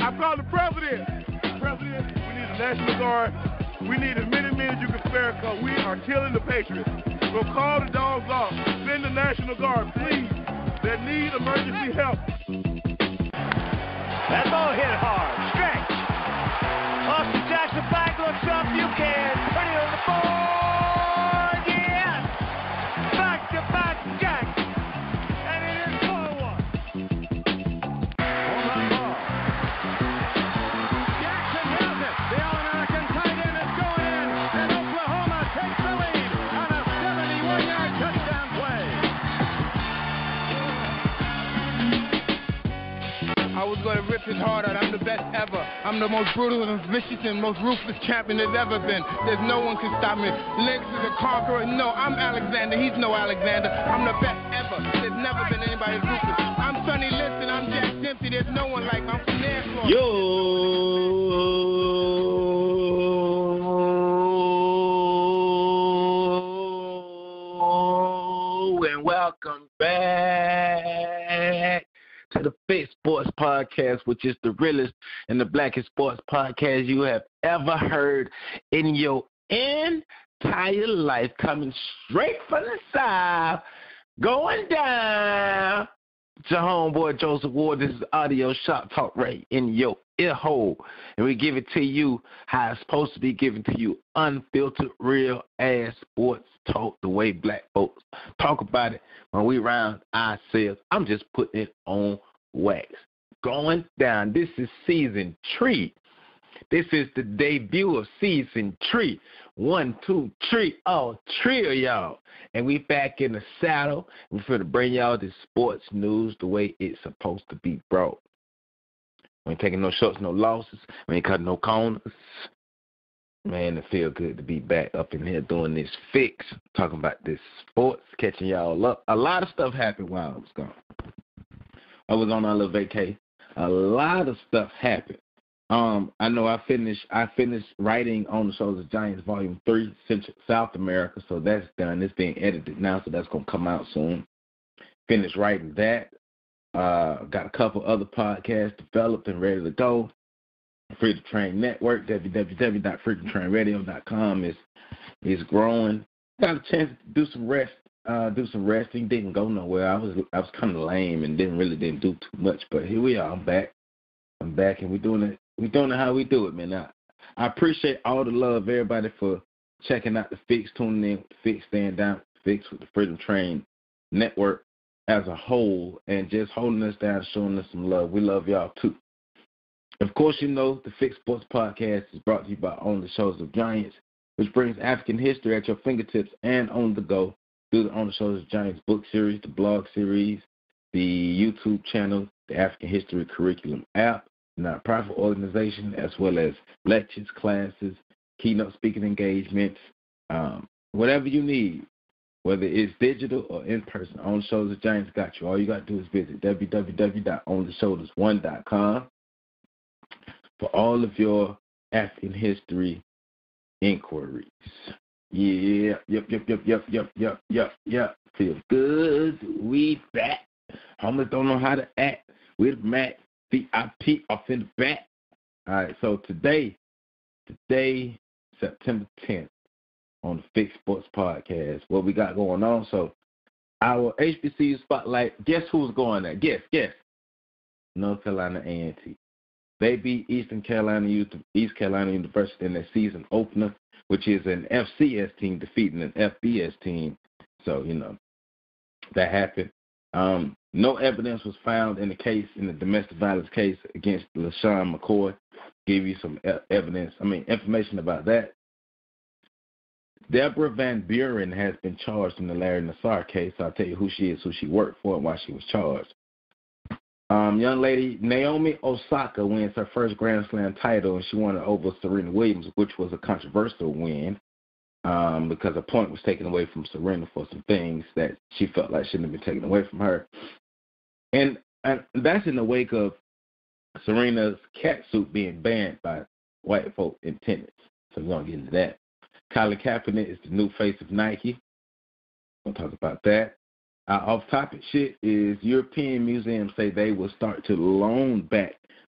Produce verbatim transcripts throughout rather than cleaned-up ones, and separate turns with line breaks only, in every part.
I call the president. President, we need a National Guard. We need as many men as you can spare because we are killing the Patriots. So call the dogs off. Send the National Guard, please. They need emergency help.
That ball hit hard. Stretch. Austin Jackson back looks up. You can put it on the board. Yes. Back to back Jack. And it is four one. Hold on ball. Jackson has it. The All-American tight end is going in. And Oklahoma takes the lead on a seventy-one yard touchdown play.
I was going to rip his heart out. I'm the best ever. I'm the most brutal and vicious and most ruthless champion there's ever been. There's no one can stop me. Lynx is a conqueror. No, I'm Alexander. He's no Alexander. I'm the best ever. There's never been anybody as ruthless. I'm Sonny Liston. I'm Jack Dempsey. There's no one like me. I'm from there.
Yo, and welcome back to the Fit Sports Podcast, which is the realest and the blackest sports podcast you have ever heard in your entire life. Coming straight from the South, going down to homeboy Joseph Ward. This is audio shop talk right in your ear hole. And we give it to you how it's supposed to be given to you. Unfiltered, real ass sports talk, the way black folks talk about it when we round ourselves. I'm just putting it on wax. Going down. This is season three. This is the debut of season three. One, two, three. Oh, three of y'all. And we back in the saddle. We're going to bring y'all this sports news the way it's supposed to be brought. We ain't taking no shorts, no losses. We ain't cutting no corners. Man, it feel good to be back up in here doing this fix, talking about this sports, catching y'all up. A lot of stuff happened while I was gone. I was on a little vacay. A lot of stuff happened. Um, I know I finished I finished writing On the Shoulders of Giants Volume three, Central South America, so that's done. It's being edited now, so that's going to come out soon. Finished writing that. Uh, got a couple other podcasts developed and ready to go. Free to Train Network, w w w dot free to train radio dot com is is growing. Got a chance to do some rest, uh, do some resting. Didn't go nowhere. I was I was kind of lame and didn't really didn't do too much. But here we are. I'm back. I'm back, and we're doing it. We're doing it how we do it, man. I, I appreciate all the love, everybody, for checking out the Fix, tuning in with the Fix, staying down with the Fix with the Freedom Train Network as a whole, and just holding us down, showing us some love. We love y'all too. Of course, you know the Fix Sports Podcast is brought to you by On the Shoulders of Giants, which brings African history at your fingertips and on the go through the On the Shoulders of Giants book series, the blog series, the YouTube channel, the African History Curriculum app, nonprofit organization, as well as lectures, classes, keynote speaking engagements, um, whatever you need, whether it's digital or in person. On the Shoulders of Giants got you. All you got to do is visit w w w dot on the shoulders one dot com for all of your African history inquiries. Yeah, yep, yep, yep, yep, yep, yep, yep, yep. Feel good. We back. Homeless don't know how to act. With Matt, V I P off in the back. All right, so today, today, September tenth, on the Fix Sports Podcast, what we got going on. So, our H B C U Spotlight, guess who's going there? Guess, guess. North Carolina A and T. They beat Eastern Carolina, East Carolina University in their season opener, which is an F C S team defeating an F B S team. So, you know, that happened. Um, no evidence was found in the case, in the domestic violence case against LeShawn McCoy. Give you some e- evidence, I mean, information about that. Debra Van Buren has been charged in the Larry Nassar case. I'll tell you who she is, who she worked for, and why she was charged. Um, young lady Naomi Osaka wins her first Grand Slam title, and she won it over Serena Williams, which was a controversial win um, because a point was taken away from Serena for some things that she felt like shouldn't have been taken away from her. And, and that's in the wake of Serena's catsuit being banned by white folk in tennis. So we're going to get into that. Colin Kaepernick is the new face of Nike. We'll talk about that. Our off-topic shit is European museums say they will start to loan back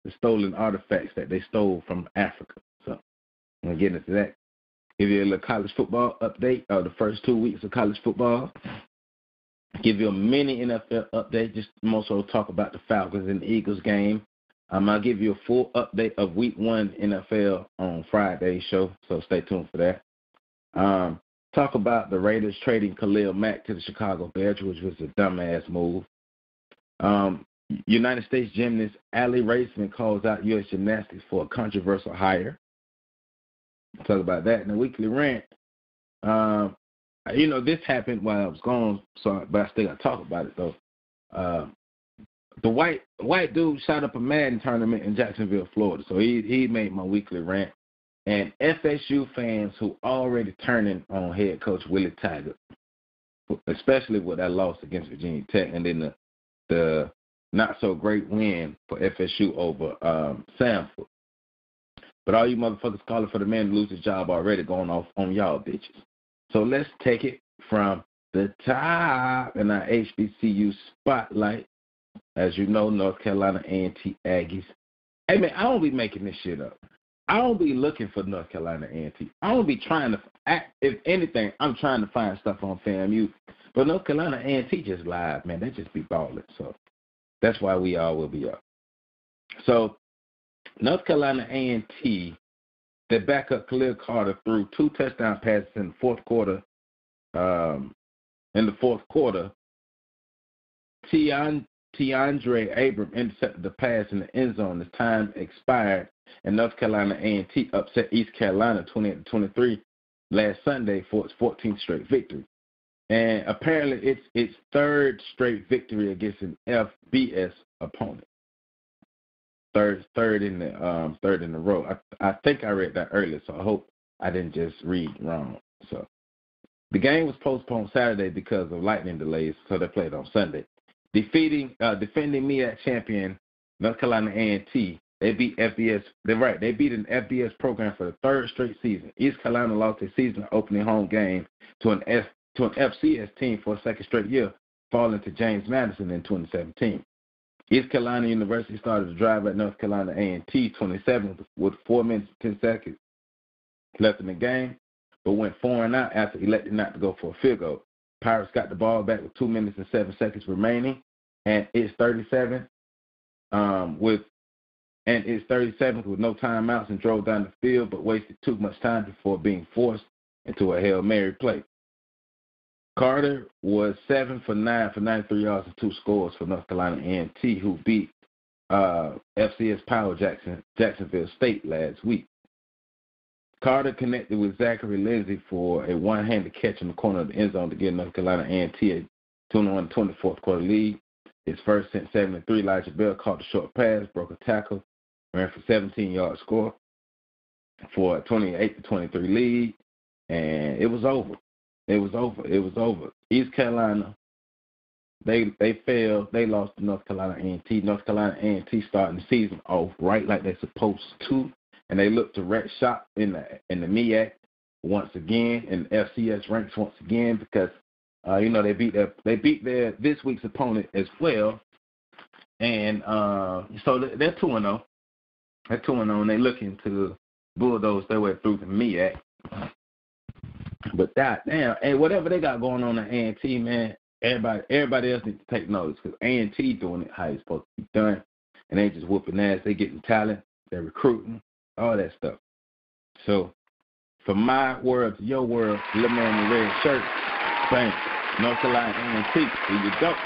the stolen artifacts that they stole from Africa. So I'm going to get into that. Give you a little college football update of the first two weeks of college football. Give you a mini N F L update, just more so talk about the Falcons and the Eagles game. Um, I'll give you a full update of week one N F L on Friday's show, so stay tuned for that. Um, talk about the Raiders trading Khalil Mack to the Chicago Bears, which was a dumbass move. Um, United States gymnast Ali Raisman calls out U S Gymnastics for a controversial hire. Talk about that in the weekly rant. Um, you know, this happened while I was gone, so but I still got to talk about it though. Uh, the white white dude shot up a Madden tournament in Jacksonville, Florida. So he he made my weekly rant. And F S U fans who already turning on head coach Willie Taggart, especially with that loss against Virginia Tech, and then the the not so great win for F S U over um, Samford. But all you motherfuckers calling for the man to lose his job already going off on y'all bitches. So let's take it from the top in our H B C U Spotlight. As you know, North Carolina A and T Aggies. Hey, man, I don't be making this shit up. I don't be looking for North Carolina A and T. I don't be trying to, if anything, I'm trying to find stuff on FAMU. But North Carolina A and T just live, man. They just be balling. So that's why we all will be up. So North Carolina A and T, their backup Khalil Carter threw two touchdown passes in the fourth quarter. Um, in the fourth quarter, Tion, Tiandre Abram intercepted the pass in the end zone as time expired, and North Carolina A and T upset East Carolina twenty-eight to twenty-three last Sunday for its fourteenth straight victory. And apparently it's its third straight victory against an F B S opponent. Third, third in the um, third in a row. I, I think I read that earlier, so I hope I didn't just read wrong. So the game was postponed Saturday because of lightning delays, so they played on Sunday. Defeating, uh, defending M E A C champion North Carolina A and T, they beat F B S. They're right. They beat an F B S program for the third straight season. East Carolina lost their season opening home game to an F to an F C S team for a second straight year, falling to James Madison in twenty seventeen. East Carolina University started to drive at North Carolina A and T twenty-seven with four minutes and ten seconds left in the game, but went four and out after elected not to go for a field goal. Pirates got the ball back with two minutes and seven seconds remaining, and it's thirty-seven um, with and it's thirty-seven with no timeouts and drove down the field, but wasted too much time before being forced into a Hail Mary play. Carter was seven for nine for ninety-three yards and two scores for North Carolina A and T, who beat uh, F C S Power Jackson Jacksonville State last week. Carter connected with Zachary Lindsay for a one-handed catch in the corner of the end zone to give North Carolina A and T a twenty-one twenty-fourth quarter lead. His first sent seven to three. Elijah Bell caught the short pass, broke a tackle, ran for seventeen-yard score for a twenty-eight to twenty-three lead, and it was over. It was over. It was over. East Carolina, they they failed. They lost to North Carolina A and T. North Carolina A and T starting the season off right like they're supposed to, and they look to red shop in the in the M E A C once again, in the F C S ranks once again because uh, you know they beat their they beat their this week's opponent as well, and uh, so they're two and zero. They're two and zero, and they're looking to bulldoze their way through the M E A C. But that damn, and whatever they got going on at A and T, man, everybody everybody else needs to take notice because A and T doing it how it's supposed to be done, and they just whooping ass. They getting talent, they're recruiting, all that stuff. So, from my world to your world, little man in the red shirt, bang, North Carolina A and T, here you go.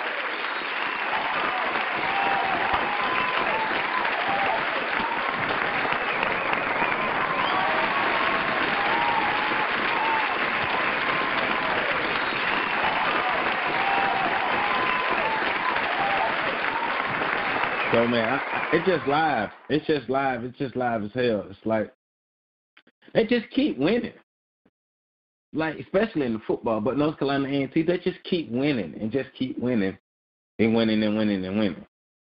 So, man, I, it's just live. It's just live. It's just live as hell. It's like they just keep winning. Like, especially in the football, but North Carolina A and T, they just keep winning and just keep winning and winning and winning and winning.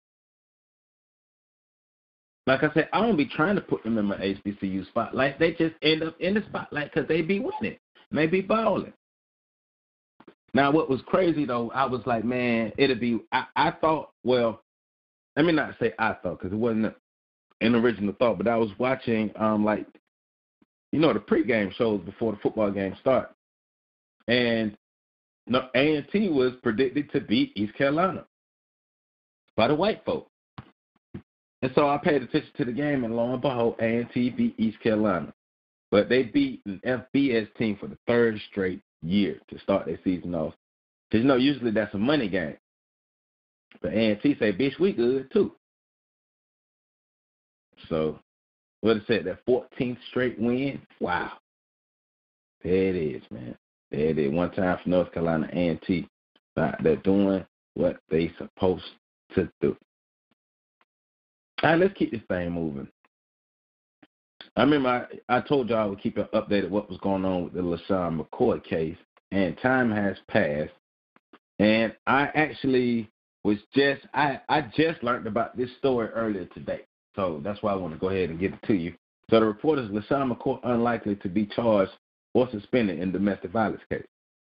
Like I said, I don't be trying to put them in my H B C U spotlight. They just end up in the spotlight because they be winning. And they be balling. Now, what was crazy, though, I was like, man, it'll be, I, I thought, well, let me not say I thought because it wasn't, an original thought, but I was watching, um, like, you know, the pregame shows before the football game start. And no, A and T was predicted to beat East Carolina by the white folk. And so I paid attention to the game, and lo and behold, A and T beat East Carolina. But they beat an F B S team for the third straight year to start their season off. Because, you know, usually that's a money game. But A and T say, bitch, we good, too. So, what it said, that fourteenth straight win? Wow. There it is, man. There it is. One time for North Carolina A and T. They're doing what they supposed to do. All right, let's keep this thing moving. I remember I, I told y'all I would keep it updated what was going on with the LeShawn McCoy case, and time has passed. And I actually was just, I, I just learned about this story earlier today. So that's why I want to go ahead and get it to you. So the report is LeShawn McCoy unlikely to be charged or suspended in domestic violence case.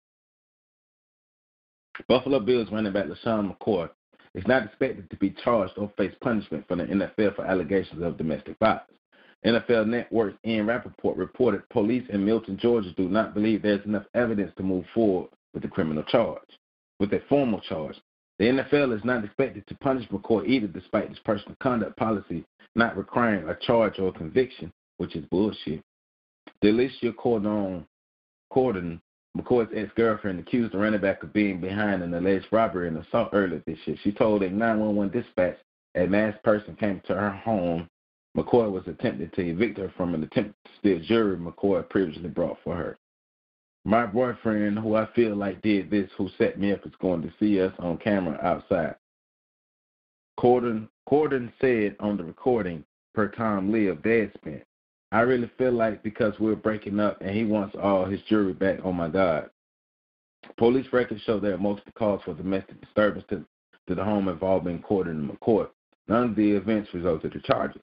Buffalo Bills running back LeShawn McCoy is not expected to be charged or face punishment from the N F L for allegations of domestic violence. N F L Network's Ian Rappaport reported police in Milton, Georgia do not believe there's enough evidence to move forward with the criminal charge, with a formal charge. The N F L is not expected to punish McCoy either, despite its personal conduct policy not requiring a charge or conviction, which is bullshit. Delicia Cordon, Cordon, McCoy's ex-girlfriend, accused the running back of being behind an alleged robbery and assault earlier this year. She told a nine one one dispatch a masked person came to her home. McCoy was attempting to evict her from an attempt to steal jewelry McCoy previously brought for her. My boyfriend, who I feel like did this, who set me up, is going to see us on camera outside. Corden, Corden said on the recording, per Tom Lee of Deadspin, I really feel like because we're breaking up and he wants all his jewelry back, oh my God. Police records show there are multiple calls for domestic disturbance to, to the home involving Corden and McCoy. None of the events resulted in charges.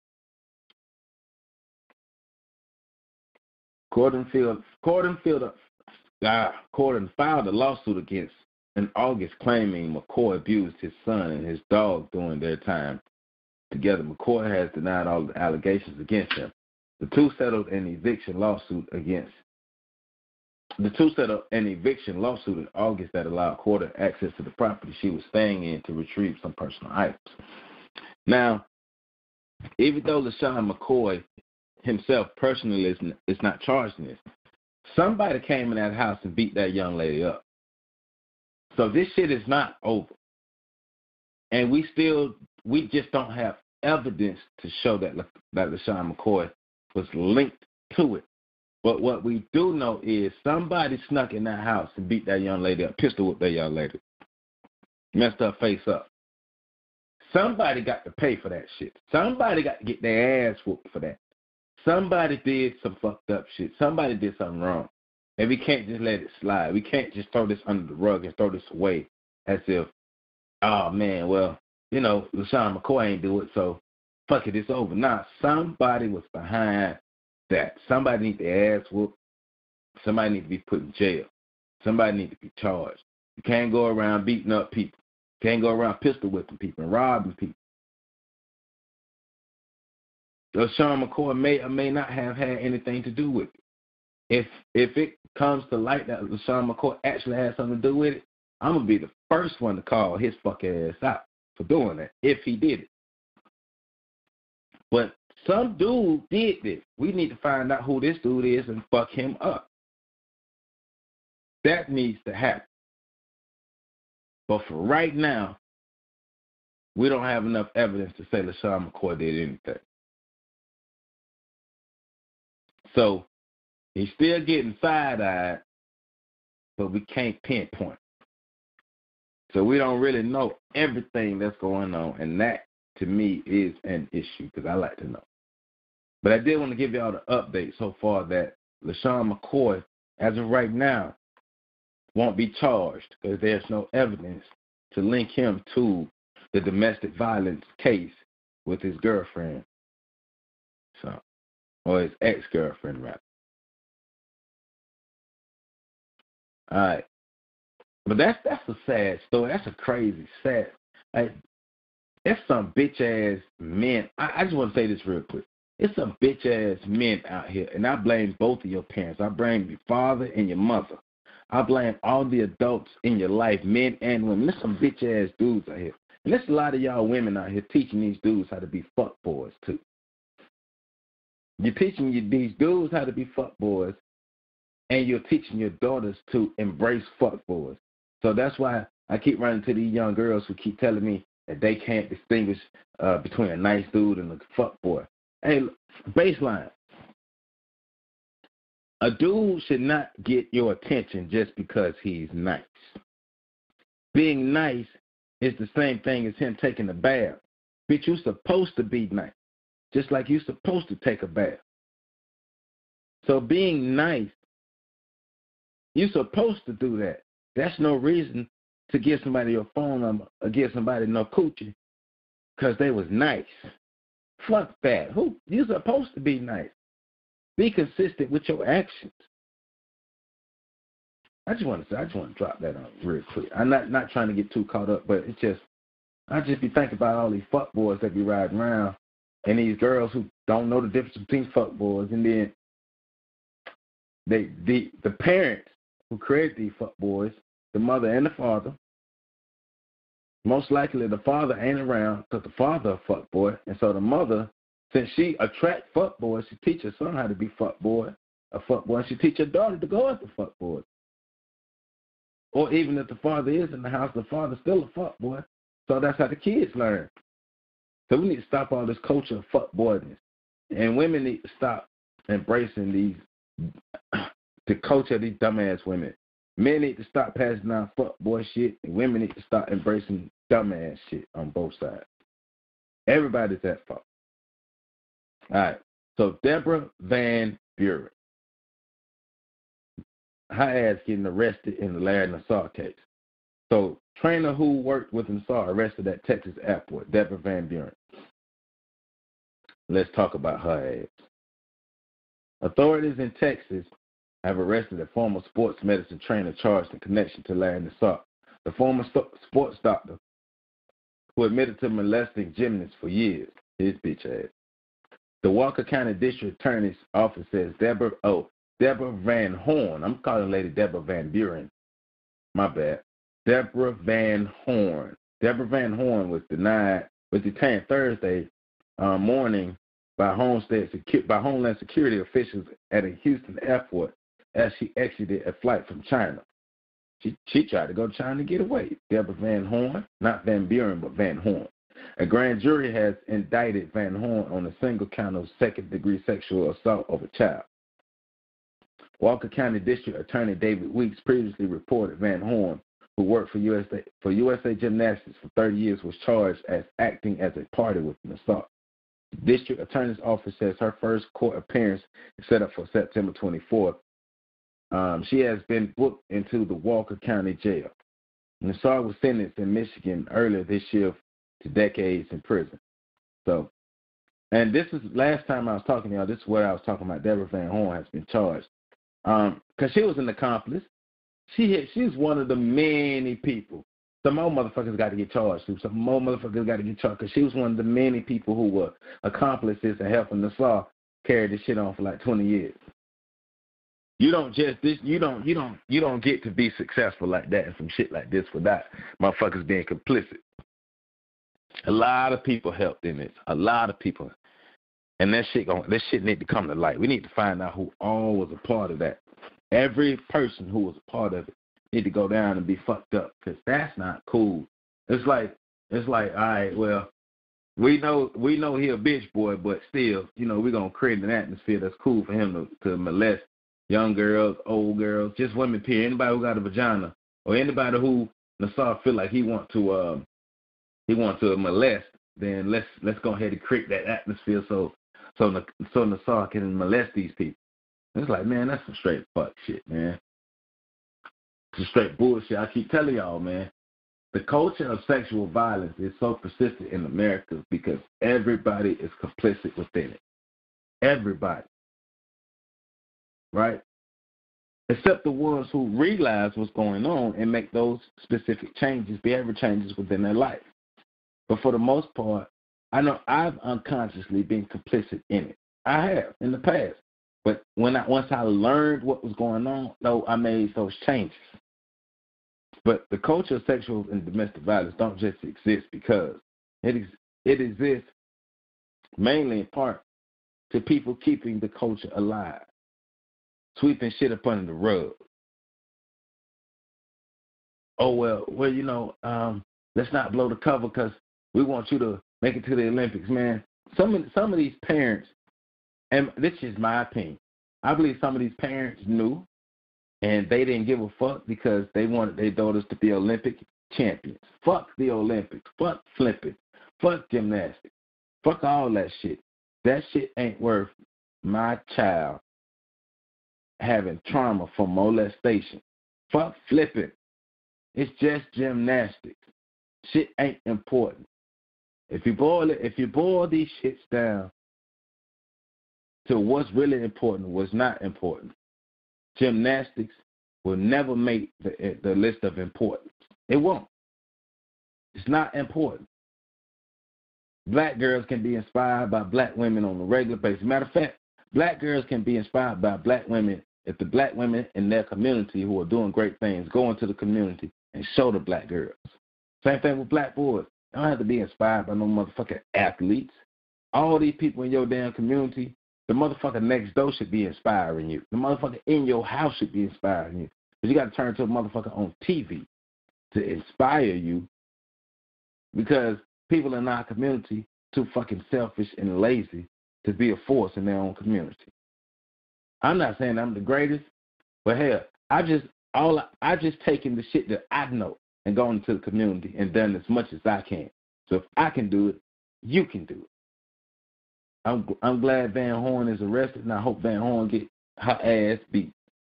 Corden, filed, Corden, filed, uh, Corden filed a lawsuit against in August claiming McCoy abused his son and his dog during their time together. McCoy has denied all the allegations against him. The two settled an eviction lawsuit against the two settled an eviction lawsuit in August that allowed Corden access to the property she was staying in to retrieve some personal items. Now, even though LeShawn McCoy himself personally is, is not charged in this, somebody came in that house and beat that young lady up. So this shit is not over. And we still, we just don't have evidence to show that, that LeShawn McCoy was linked to it. But what we do know is somebody snuck in that house and beat that young lady up, pistol whipped that young lady, messed her face up. Somebody got to pay for that shit. Somebody got to get their ass whooped for that. Somebody did some fucked up shit. Somebody did something wrong. And we can't just let it slide. We can't just throw this under the rug and throw this away as if, oh, man, well, you know, LeShawn McCoy ain't do it, so fuck it, it's over. Nah, somebody was behind that. Somebody need their ass whooped. Somebody need to be put in jail. Somebody need to be charged. You can't go around beating up people. You can't go around pistol whipping people and robbing people. LeShawn McCoy may or may not have had anything to do with it. If if it comes to light that LeShawn McCoy actually had something to do with it, I'm going to be the first one to call his fuck ass out for doing that, if he did it. But some dude did this. We need to find out who this dude is and fuck him up. That needs to happen. But for right now, we don't have enough evidence to say LeShawn McCoy did anything. So he's still getting side-eyed, but we can't pinpoint. So we don't really know everything that's going on, and that, to me, is an issue because I like to know. But I did want to give y'all the update so far that LeShawn McCoy, as of right now, won't be charged because there's no evidence to link him to the domestic violence case with his girlfriend, so or his ex-girlfriend, rather. All right. But that's that's a sad story. That's a crazy, sad. Like, it's some bitch-ass men. I, I just want to say this real quick. It's some bitch-ass men out here, and I blame both of your parents. I blame your father and your mother. I blame all the adults in your life, men and women. There's some bitch-ass dudes out here. And there's a lot of y'all women out here teaching these dudes how to be fuck boys, too. You're teaching you, these dudes how to be fuck boys, and you're teaching your daughters to embrace fuck boys. So that's why I keep running to these young girls who keep telling me that they can't distinguish uh, between a nice dude and a fuck boy. Hey, baseline. A dude should not get your attention just because he's nice. Being nice is the same thing as him taking a bath. Bitch, you're supposed to be nice, just like you're supposed to take a bath. So being nice, you're supposed to do that. That's no reason to give somebody your phone number or give somebody no coochie because they was nice. Fuck that. Who? You're supposed to be nice. Be consistent with your actions. I just want to say, I just want to drop that on real quick. I'm not, not trying to get too caught up, but it's just, I just be thinking about all these fuck boys that be riding around and these girls who don't know the difference between fuck boys, and then they the the parents who created these fuck boys, the mother and the father. Most likely the father ain't around because the father a fuck boy, and so the mother, since she attract fuck boys, she teach her son how to be fuck boy, a fuck boy, and she teach her daughter to go after fuck boys. Or even if the father is in the house, the father's still a fuck boy. So that's how the kids learn. So we need to stop all this culture of fuck boyness, and women need to stop embracing these the culture of these dumbass women. Men need to stop passing down fuck boy shit, and women need to stop embracing dumbass shit on both sides. Everybody's at fault. All right. So Debra Van Buren, her ass getting arrested in the Larry Nassar case. So trainer who worked with Nassar arrested at Texas airport, Debra Van Buren. Let's talk about her ass. Authorities in Texas have arrested a former sports medicine trainer charged in connection to Larry Nassar, the former st- sports doctor who admitted to molesting gymnasts for years. His bitch ass. The Walker County District Attorney's Office says Debra, oh, Debra Van Horn. I'm calling Lady Debra Van Buren. My bad. Debra Van Horn. Debra Van Horn was denied, was detained Thursday uh, morning by Homestead Secu- by Homeland Security officials at a Houston airport as she exited a flight from China. She she tried to go to China to get away. Debra Van Horn, not Van Buren, but Van Horn. A grand jury has indicted Van Horn on a single count of second-degree sexual assault of a child. Walker County District Attorney David Weeks previously reported Van Horn, who worked for U S A for U S A Gymnastics for thirty years, was charged as acting as a party with an assault. The District Attorney's Office says her first court appearance is set up for September twenty-fourth. Um, she has been booked into the Walker County Jail. Nassar was sentenced in Michigan earlier this year to decades in prison. So, and this is last time I was talking to y'all. This is what I was talking about. Debra Van Horn has been charged because um, she was an accomplice. She had, she's one of the many people. Some more motherfuckers got to get charged too. Some more motherfuckers got to get charged because she was one of the many people who were accomplices in helping Nassar carry this shit on for like twenty years. You don't just this. You don't. You don't. You don't get to be successful like that and some shit like this without motherfuckers being complicit. A lot of people helped in this. A lot of people, and that shit. Going, that shit need to come to light. We need to find out who all was a part of that. Every person who was a part of it need to go down and be fucked up because that's not cool. It's like it's like all right. Well, we know we know he a bitch boy, but still, you know, we're gonna create an atmosphere that's cool for him to, to molest young girls, old girls, just women, period. Anybody who got a vagina or anybody who Nassar feel like he want to uh, he want to molest, then let's let's go ahead and create that atmosphere so so so Nassar can molest these people. It's like, man, that's some straight fuck shit, man. It's straight bullshit. I keep telling y'all, man, the culture of sexual violence is so persistent in America because everybody is complicit within it. Everybody. Right? Except the ones who realize what's going on and make those specific changes, behavior changes within their life. But for the most part, I know I've unconsciously been complicit in it. I have in the past. But when I once I learned what was going on, though, I made those changes. But the culture of sexual and domestic violence don't just exist because it ex- it exists mainly in part to people keeping the culture alive, sweeping shit up under the rug. Oh, well, well, you know, um, let's not blow the cover because we want you to make it to the Olympics, man. Some of, some of these parents, and this is my opinion, I believe some of these parents knew and they didn't give a fuck because they wanted their daughters to be Olympic champions. Fuck the Olympics. Fuck flipping. Fuck gymnastics. Fuck all that shit. That shit ain't worth my child having trauma from molestation. Fuck flipping. It's just gymnastics. Shit ain't important. If you boil it, if you boil these shits down to what's really important, what's not important, gymnastics will never make the, the list of importance. It won't. It's not important. Black girls can be inspired by black women on a regular basis. Matter of fact, black girls can be inspired by black women if the black women in their community who are doing great things go into the community and show the black girls. Same thing with black boys. They don't have to be inspired by no motherfucking athletes. All these people in your damn community, the motherfucker next door should be inspiring you. The motherfucker in your house should be inspiring you. But you got to turn to a motherfucker on T V to inspire you because people in our community too fucking selfish and lazy to be a force in their own community. I'm not saying I'm the greatest, but hell, I just all I, I just taken the shit that I know and gone into the community and done as much as I can. So if I can do it, you can do it. I'm I'm glad Van Horn is arrested, and I hope Van Horn get her ass beat.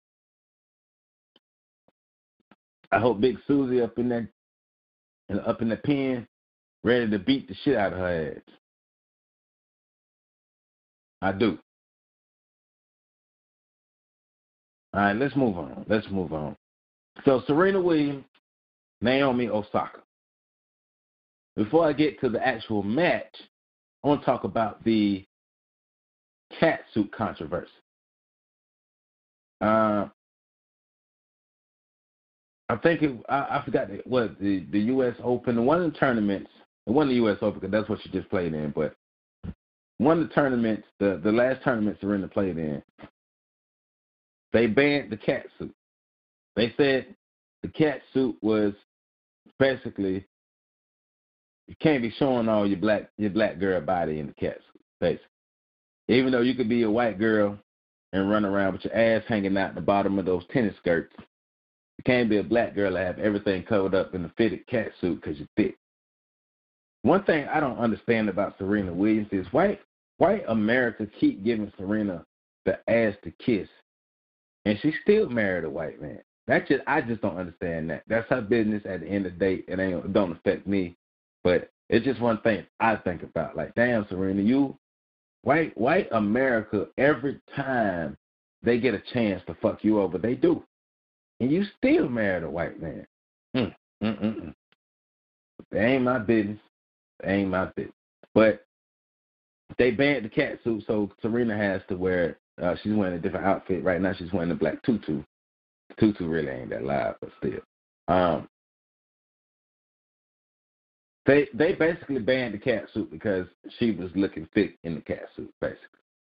I hope Big Susie up in that up in the pen, ready to beat the shit out of her ass. I do. All right, let's move on. Let's move on. So Serena Williams, Naomi Osaka. Before I get to the actual match, I want to talk about the cat suit controversy. Uh, I think it, I, I forgot what the, the U S Open, one of the tournaments, it wasn't the U S Open because that's what she just played in, but one of the tournaments, the, the last tournament Serena played in, they banned the cat suit. They said the cat suit was basically, you can't be showing all your black your black girl body in the cat suit, basically. Even though you could be a white girl and run around with your ass hanging out the bottom of those tennis skirts, you can't be a black girl and have everything covered up in a fitted cat suit because you're thick. One thing I don't understand about Serena Williams is white white America keep giving Serena the ass to kiss, and she still married a white man. That just I just don't understand that. That's her business. At the end of the day, it ain't it don't affect me. But it's just one thing I think about. Like, damn, Serena, you white white America, every time they get a chance to fuck you over, they do. And you still married a white man. Mm, mm, mm, mm. That ain't my business. That ain't my business. But they banned the cat suit, so Serena has to wear it. Uh, she's wearing a different outfit. Right now she's wearing the black tutu. The tutu really ain't that loud, but still. Um, they they basically banned the cat suit because she was looking thick in the cat suit, basically.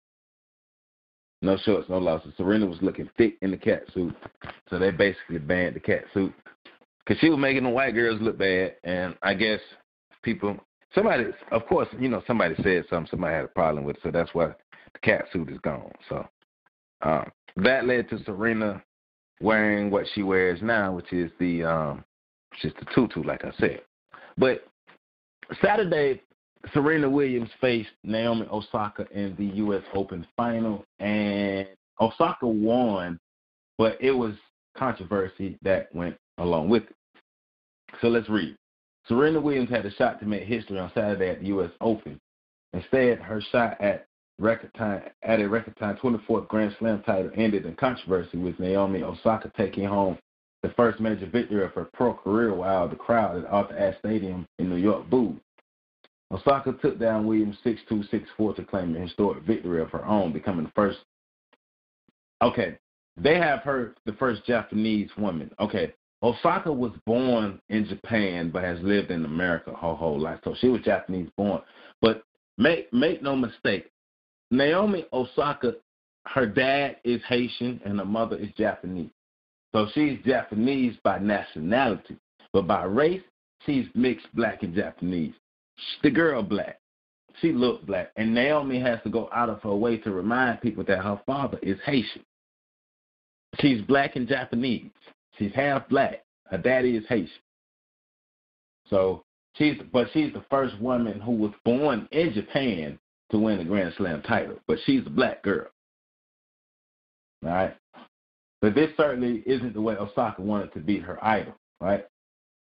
No shorts, no losses. Serena was looking thick in the cat suit, so they basically banned the cat suit because she was making the white girls look bad, and I guess people, somebody, of course, you know, somebody said something, somebody had a problem with it, so that's why the cat suit is gone. So um, that led to Serena wearing what she wears now, which is the um, just the tutu, like I said. But Saturday, Serena Williams faced Naomi Osaka in the U S Open final, and Osaka won, but it was controversy that went along with it. So let's read. Serena Williams had a shot to make history on Saturday at the U S Open. Instead, her shot at record time at a record time twenty-fourth Grand Slam title ended in controversy, with Naomi Osaka taking home the first major victory of her pro career while the crowd at Arthur Ashe Stadium in New York booed. Osaka took down Williams six two, six four to claim a historic victory of her own, becoming the first. Okay, they have her the first Japanese woman. Okay, Osaka was born in Japan but has lived in America her whole life, so she was Japanese born. But make make no mistake, Naomi Osaka, her dad is Haitian and her mother is Japanese. So she's Japanese by nationality, but by race, she's mixed black and Japanese. The girl black. She looked black. And Naomi has to go out of her way to remind people that her father is Haitian. She's black and Japanese. She's half black. Her daddy is Haitian. So she's, but she's the first woman who was born in Japan to win a Grand Slam title. But she's a black girl. All right? But this certainly isn't the way Osaka wanted to beat her idol, right?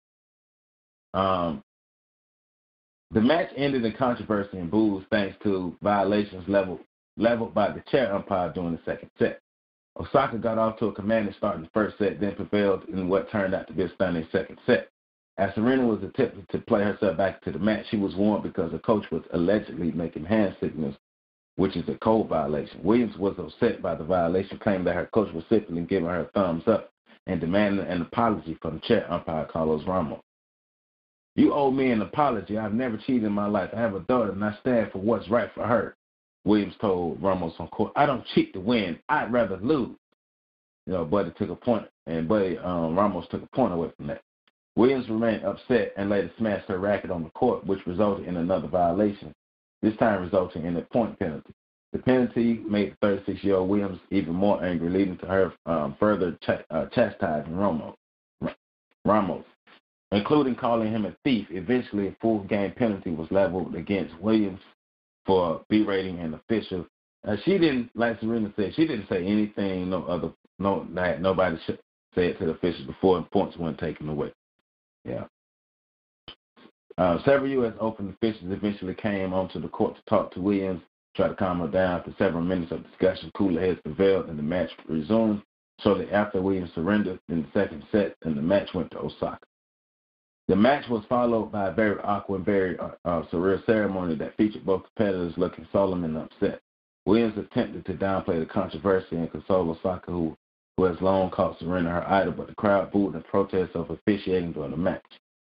Um, the match ended in controversy and boos thanks to violations leveled, leveled by the chair umpire during the second set. Osaka got off to a commanding start in the first set, then prevailed in what turned out to be a stunning second set. As Serena was attempting to play herself back to the match, she was warned because the coach was allegedly making hand signals, which is a code violation. Williams was upset by the violation, claiming that her coach was simply giving her a thumbs up and demanding an apology from the chair umpire, Carlos Ramos. You owe me an apology. I've never cheated in my life. I have a daughter, and I stand for what's right for her, Williams told Ramos on court. I don't cheat to win. I'd rather lose. You know, Buddy took a point, and Buddy um, Ramos took a point away from that. Williams remained upset and later smashed her racket on the court, which resulted in another violation, this time resulting in a point penalty. The penalty made the thirty-six-year-old Williams even more angry, leading to her um, further ch- uh, chastising Ramos, Ramos, including calling him a thief. Eventually, a full-game penalty was leveled against Williams for berating an official. Uh, she didn't, like Serena said, she didn't say anything no other, no that nobody should say it to the officials before, and points weren't taken away. Yeah. Uh, several U S Open officials eventually came onto the court to talk to Williams, try to calm her down. After several minutes of discussion, cooler heads prevailed and the match resumed. Shortly after, Williams surrendered in the second set, and the match went to Osaka. The match was followed by a very awkward and very uh, uh, surreal ceremony that featured both competitors looking solemn and upset. Williams attempted to downplay the controversy and console Osaka, who, who has long called Serena her idol, but the crowd booed in protest of officiating during the match.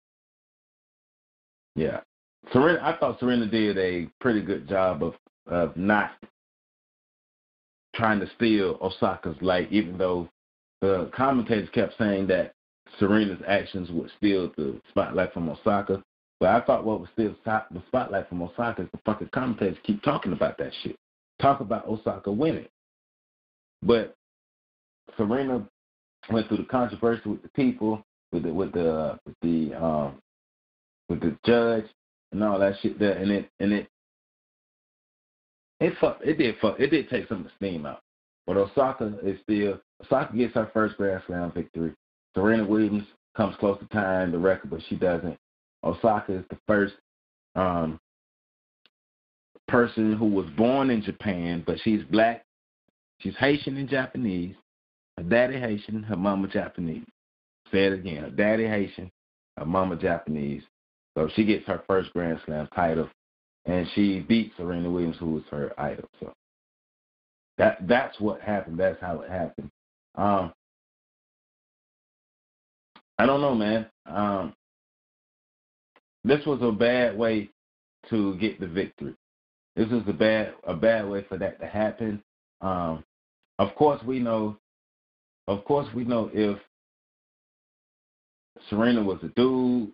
Yeah. Serena, I thought Serena did a pretty good job of, of not trying to steal Osaka's light, even though the commentators kept saying that Serena's actions would steal the spotlight from Osaka. But I thought what would steal the spotlight from Osaka is the fucking commentators keep talking about that shit. Talk about Osaka winning. But Serena went through the controversy with the people, with the with the with the um, with the judge and all that shit there, and it and it it fuck it did fuck it did take some of the steam out. But Osaka is still Osaka gets her first Grand Slam victory. Serena Williams comes close to tying the record, but she doesn't. Osaka is the first um, person who was born in Japan, but she's black. She's Haitian and Japanese. Her daddy Haitian, her mama Japanese. Say it again. Her daddy Haitian, her mama Japanese. So she gets her first Grand Slam title, and she beats Serena Williams, who was her idol. So that that's what happened. That's how it happened. Um, I don't know, man. Um, this was a bad way to get the victory. This was a bad a bad way for that to happen. Um, of course, we know. Of course, we know if Serena was a dude.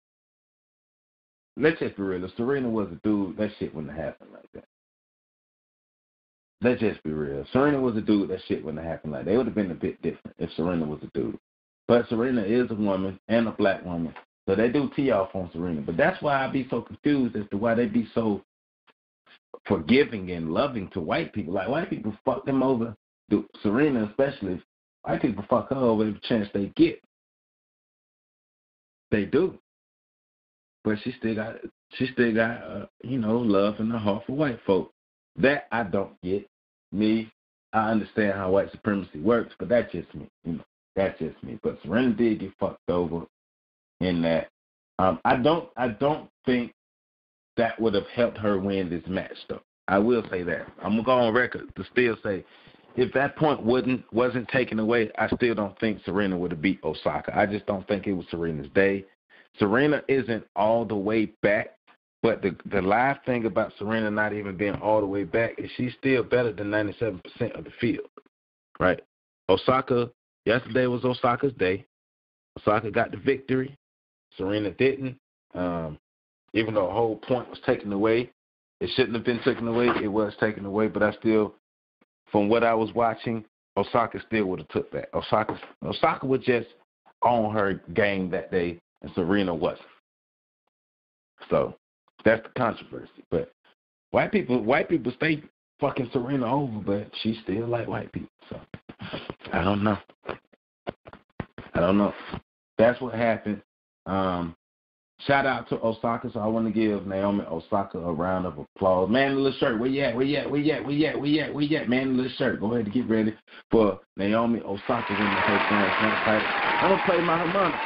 Let's just be real. If Serena was a dude, that shit wouldn't have happened like that. Let's just be real. If Serena was a dude, that shit wouldn't have happened like that. It would have been a bit different if Serena was a dude. But Serena is a woman and a black woman, so they do tee off on Serena. But that's why I be so confused as to why they be so forgiving and loving to white people. Like, white people fuck them over. Serena especially, white people fuck her over every chance they get. They do. But she still got, she still got, uh, you know, love in her heart for white folk. That I don't get. Me, I understand how white supremacy works, but that's just me. You know, that's just me. But Serena did get fucked over in that. Um, I don't, I don't think that would have helped her win this match, though. I will say that. I'm going to go on record to still say, if that point wouldn't wasn't taken away, I still don't think Serena would have beat Osaka. I just don't think it was Serena's day. Serena isn't all the way back, but the, the live thing about Serena not even being all the way back is she's still better than ninety-seven percent of the field, right? Osaka, yesterday was Osaka's day. Osaka got the victory. Serena didn't. Um, even though a whole point was taken away, it shouldn't have been taken away. It was taken away, but I still, from what I was watching, Osaka still would have took that. Osaka, Osaka was just on her game that day, and Serena wasn't. So that's the controversy. But white people, white people stay fucking Serena over, but she still like white people. So I don't know. I don't know. That's what happened. Um, shout out to Osaka. So I want to give Naomi Osaka a round of applause. Man in the shirt, where you at? Where you at? Where you at? Where you at? Where you at? Where you at? Man in the shirt. Go ahead and get ready for Naomi Osaka winning her Grand Slam title. I'm gonna play my harmonica.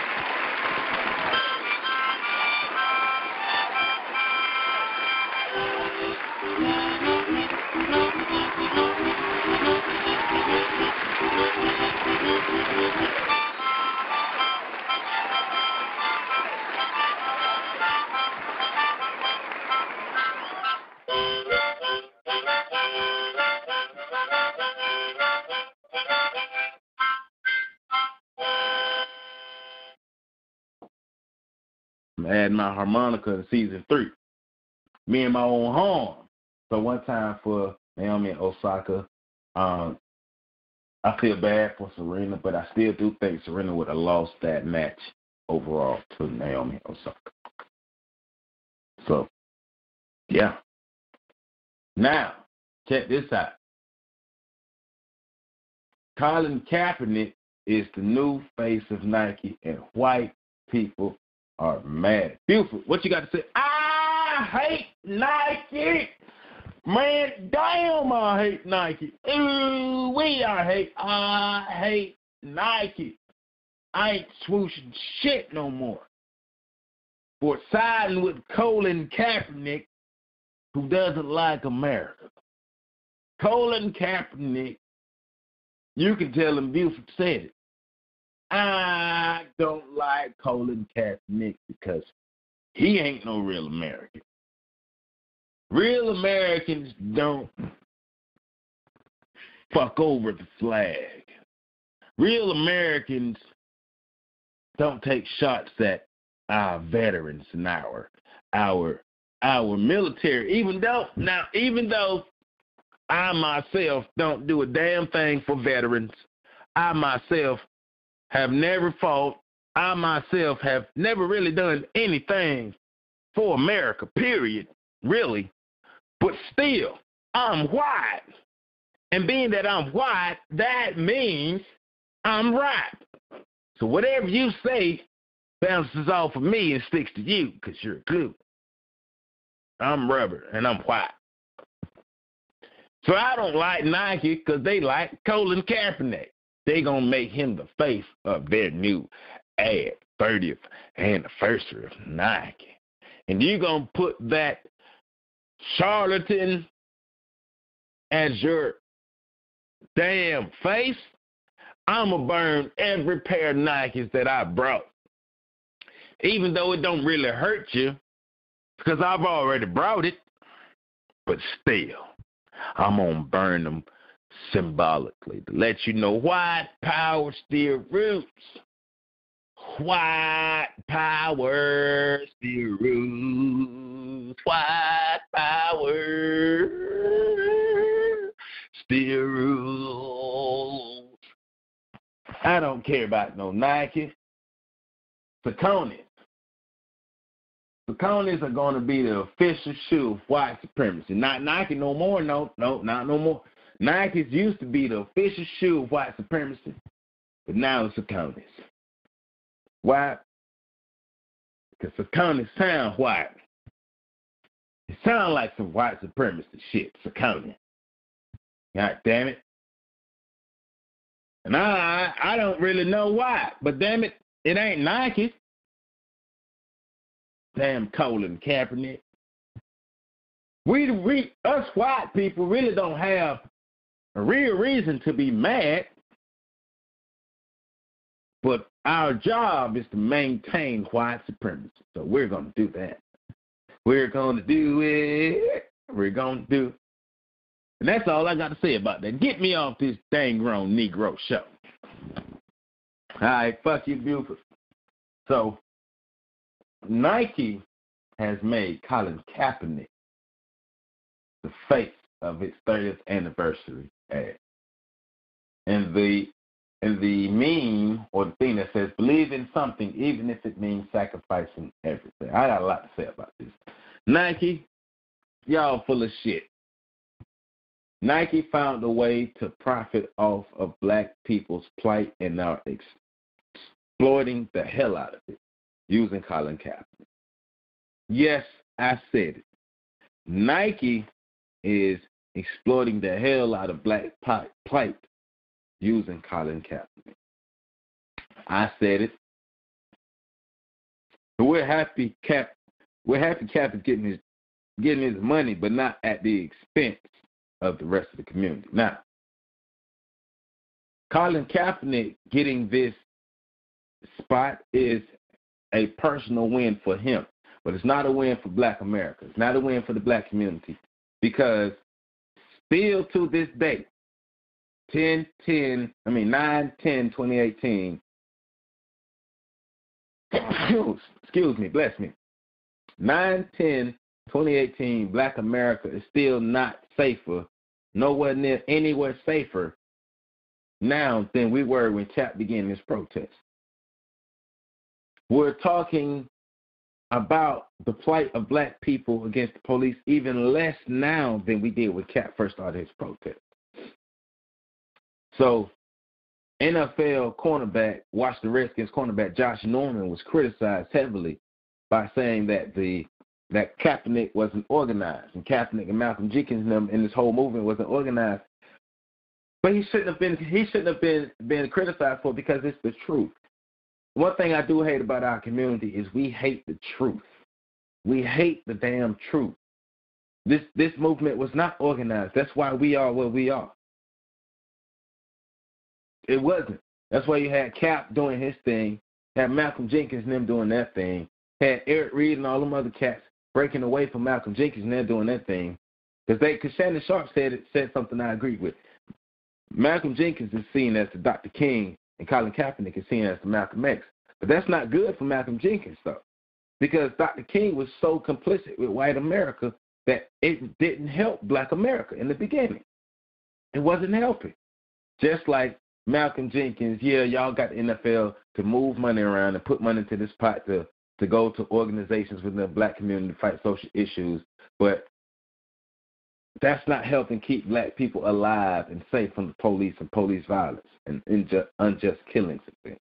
I'm adding my harmonica to season three. Me and my own horn. So one time for Naomi Osaka, um, I feel bad for Serena, but I still do think Serena would have lost that match overall to Naomi Osaka. So, yeah. Now, check this out. Colin Kaepernick is the new face of Nike, and white people are mad. Beautiful. What you got to say? I hate Nike. Man, damn, I hate Nike. Ooh, we I hate, I hate Nike. I ain't swooshing shit no more. For siding with Colin Kaepernick, who doesn't like America. Colin Kaepernick, you can tell him Buford said it. I don't like Colin Kaepernick because he ain't no real American. Real Americans don't fuck over the flag. Real Americans don't take shots at our veterans and our our our military. Even though now, even though I myself don't do a damn thing for veterans, I myself have never fought. I myself have never really done anything for America, period, really. But still, I'm white. And being that I'm white, that means I'm right. So whatever you say bounces off of me and sticks to you because you're glue. I'm rubber, and I'm white. So I don't like Nike because they like Colin Kaepernick. They going to make him the face of their new ad, thirtieth anniversary of Nike. And you're going to put that charlatan as your damn face? I'm going to burn every pair of Nikes that I brought. Even though it don't really hurt you, because I've already brought it. But still, I'm going to burn them symbolically to let you know white power still roots. White power still rules. White power still rules. I don't care about no Nike. Saucony's. Saucony's are going to be the official shoe of white supremacy. Not Nike no more. No, no, not no more. Nike's used to be the official shoe of white supremacy, but now it's Saucony's. Why? Because Saucony sound white. It sound like some white supremacy shit, Saucony. God damn it. And I, I don't really know why, but damn it, it ain't Nike. Damn Colin Kaepernick. We, we, us white people really don't have a real reason to be mad, but our job is to maintain white supremacy. So we're going to do that. We're going to do it. We're going to do it. And that's all I got to say about that. Get me off this dang grown Negro show. All right, fuck you, Buford. So Nike has made Colin Kaepernick the face of its thirtieth anniversary ad. And the and the meme or the thing that says believe in something even if it means sacrificing everything. I got a lot to say about this. Nike, y'all full of shit. Nike found a way to profit off of black people's plight and are exploiting the hell out of it using Colin Kaepernick. Yes, I said it. Nike is exploiting the hell out of black plight using Colin Kaepernick. I said it. We're happy Cap. We're happy Cap is getting his getting his money, but not at the expense of the rest of the community. Now, Colin Kaepernick getting this spot is a personal win for him, but it's not a win for Black America. It's not a win for the black community because still to this day, ten ten, I mean nine ten twenty eighteen, excuse me, bless me, nine ten twenty eighteen, Black America is still not safer, nowhere near anywhere safer now than we were when Chap began this protest. We're talking about the plight of black people against the police even less now than we did when Cap first started his protest. So, N F L cornerback, Washington Redskins cornerback Josh Norman was criticized heavily by saying that the that Kaepernick wasn't organized, and Kaepernick and Malcolm Jenkins and them in this whole movement wasn't organized. But he shouldn't have been he shouldn't have been been criticized for it because it's the truth. One thing I do hate about our community is we hate the truth. We hate the damn truth. This this movement was not organized. That's why we are where we are. It wasn't. That's why you had Cap doing his thing, had Malcolm Jenkins and them doing their thing, had Eric Reed and all them other cats breaking away from Malcolm Jenkins and they're doing their thing. Because they, because Shannon Sharp said it, said something I agreed with. Malcolm Jenkins is seen as the Doctor King, and Colin Kaepernick is seen as the Malcolm X. But that's not good for Malcolm Jenkins, though, because Doctor King was so complicit with white America that it didn't help black America in the beginning. It wasn't helping. Just like Malcolm Jenkins, yeah, y'all got the N F L to move money around and put money into this pot to, to go to organizations within the black community to fight social issues, but that's not helping keep black people alive and safe from the police and police violence and inju- unjust killings and things.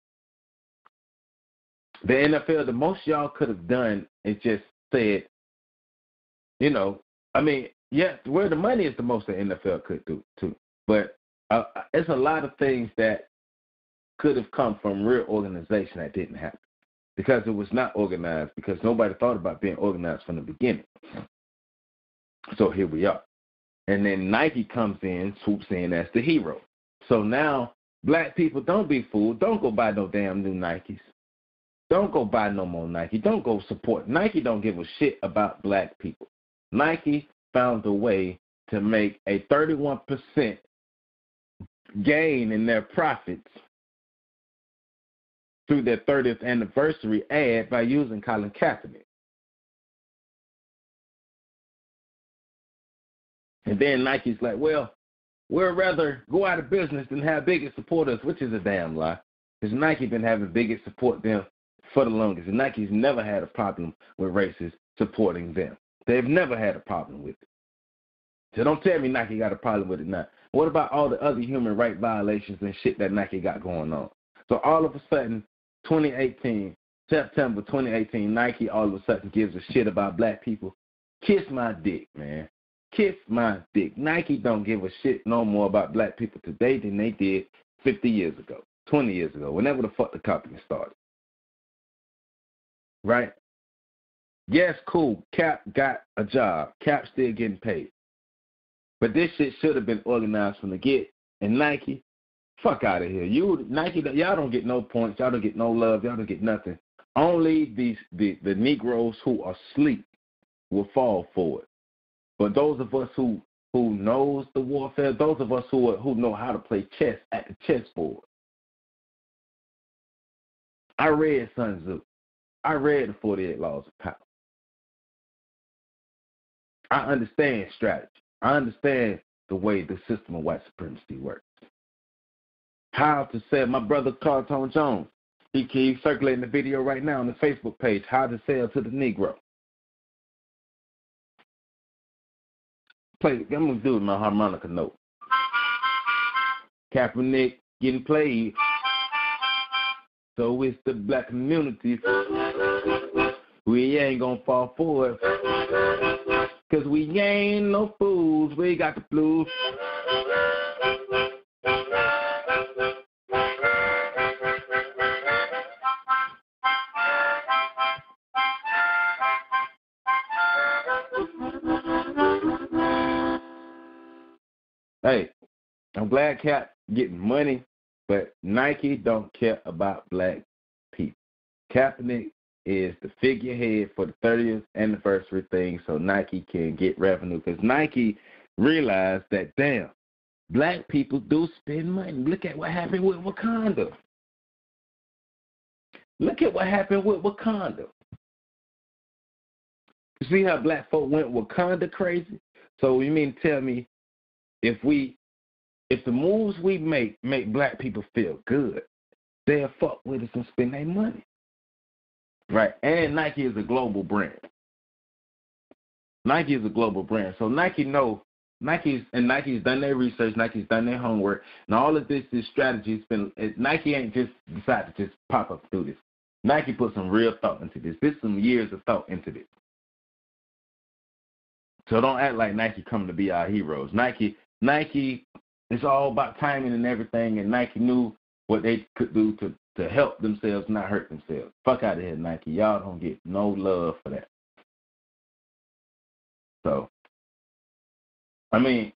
The N F L, the most y'all could have done is just said, you know, I mean, yeah, where the money is the most the N F L could do too, but Uh, it's a lot of things that could have come from real organization that didn't happen because it was not organized, because nobody thought about being organized from the beginning. So here we are. And then Nike comes in, swoops in as the hero. So now black people, don't be fooled. Don't go buy no damn new Nikes. Don't go buy no more Nike. Don't go support. Nike don't give a shit about black people. Nike found a way to make a thirty-one percent gain in their profits through their thirtieth anniversary ad by using Colin Kaepernick. And then Nike's like, well, we'd rather go out of business than have biggest supporters, which is a damn lie. Because Nike been having biggest support them for the longest. And Nike's never had a problem with racists supporting them. They've never had a problem with it. So don't tell me Nike got a problem with it now. What about all the other human rights violations and shit that Nike got going on? So all of a sudden, twenty eighteen, September twenty eighteen, Nike all of a sudden gives a shit about black people. Kiss my dick, man. Kiss my dick. Nike don't give a shit no more about black people today than they did fifty years ago, twenty years ago, whenever the fuck the company started. Right? Yes, cool. Cap got a job. Cap still getting paid. But this shit should have been organized from the get. And Nike, fuck out of here. You Nike, y'all don't get no points. Y'all don't get no love. Y'all don't get nothing. Only these the, the Negroes who are asleep will fall for it. But those of us who who knows the warfare, those of us who are, who know how to play chess at the chessboard. I read Sun Tzu. I read the forty-eight Laws of Power. I understand strategy. I understand the way the system of white supremacy works. How to sell, my brother Carlton Jones, he keeps circulating the video right now on the Facebook page, how to sell to the Negro. Play, I'm going to do it my harmonica note. Kaepernick getting played. So it's the black community. We ain't going to fall for it. Because we ain't no fools. We got the blues. Hey, I'm glad Cap getting money, but Nike don't care about black people. Kaepernick is the figurehead for the thirtieth anniversary thing so Nike can get revenue because Nike realized that, damn, black people do spend money. Look at what happened with Wakanda. Look at what happened with Wakanda. You see how black folk went Wakanda crazy? So you mean to tell me if we, if the moves we make make black people feel good, they'll fuck with us and spend their money. Right, and Nike is a global brand. Nike is a global brand. So Nike know, Nike's, and Nike's done their research, Nike's done their homework, and all of this is strategy. It's been, it, Nike ain't just decided to just pop up through this. Nike put some real thought into this. This some years of thought into this. So don't act like Nike coming to be our heroes. Nike, Nike, it's all about timing and everything, and Nike knew what they could do to, to help themselves, not hurt themselves. Fuck out of here, Nike. Y'all don't get no love for that. So, I mean,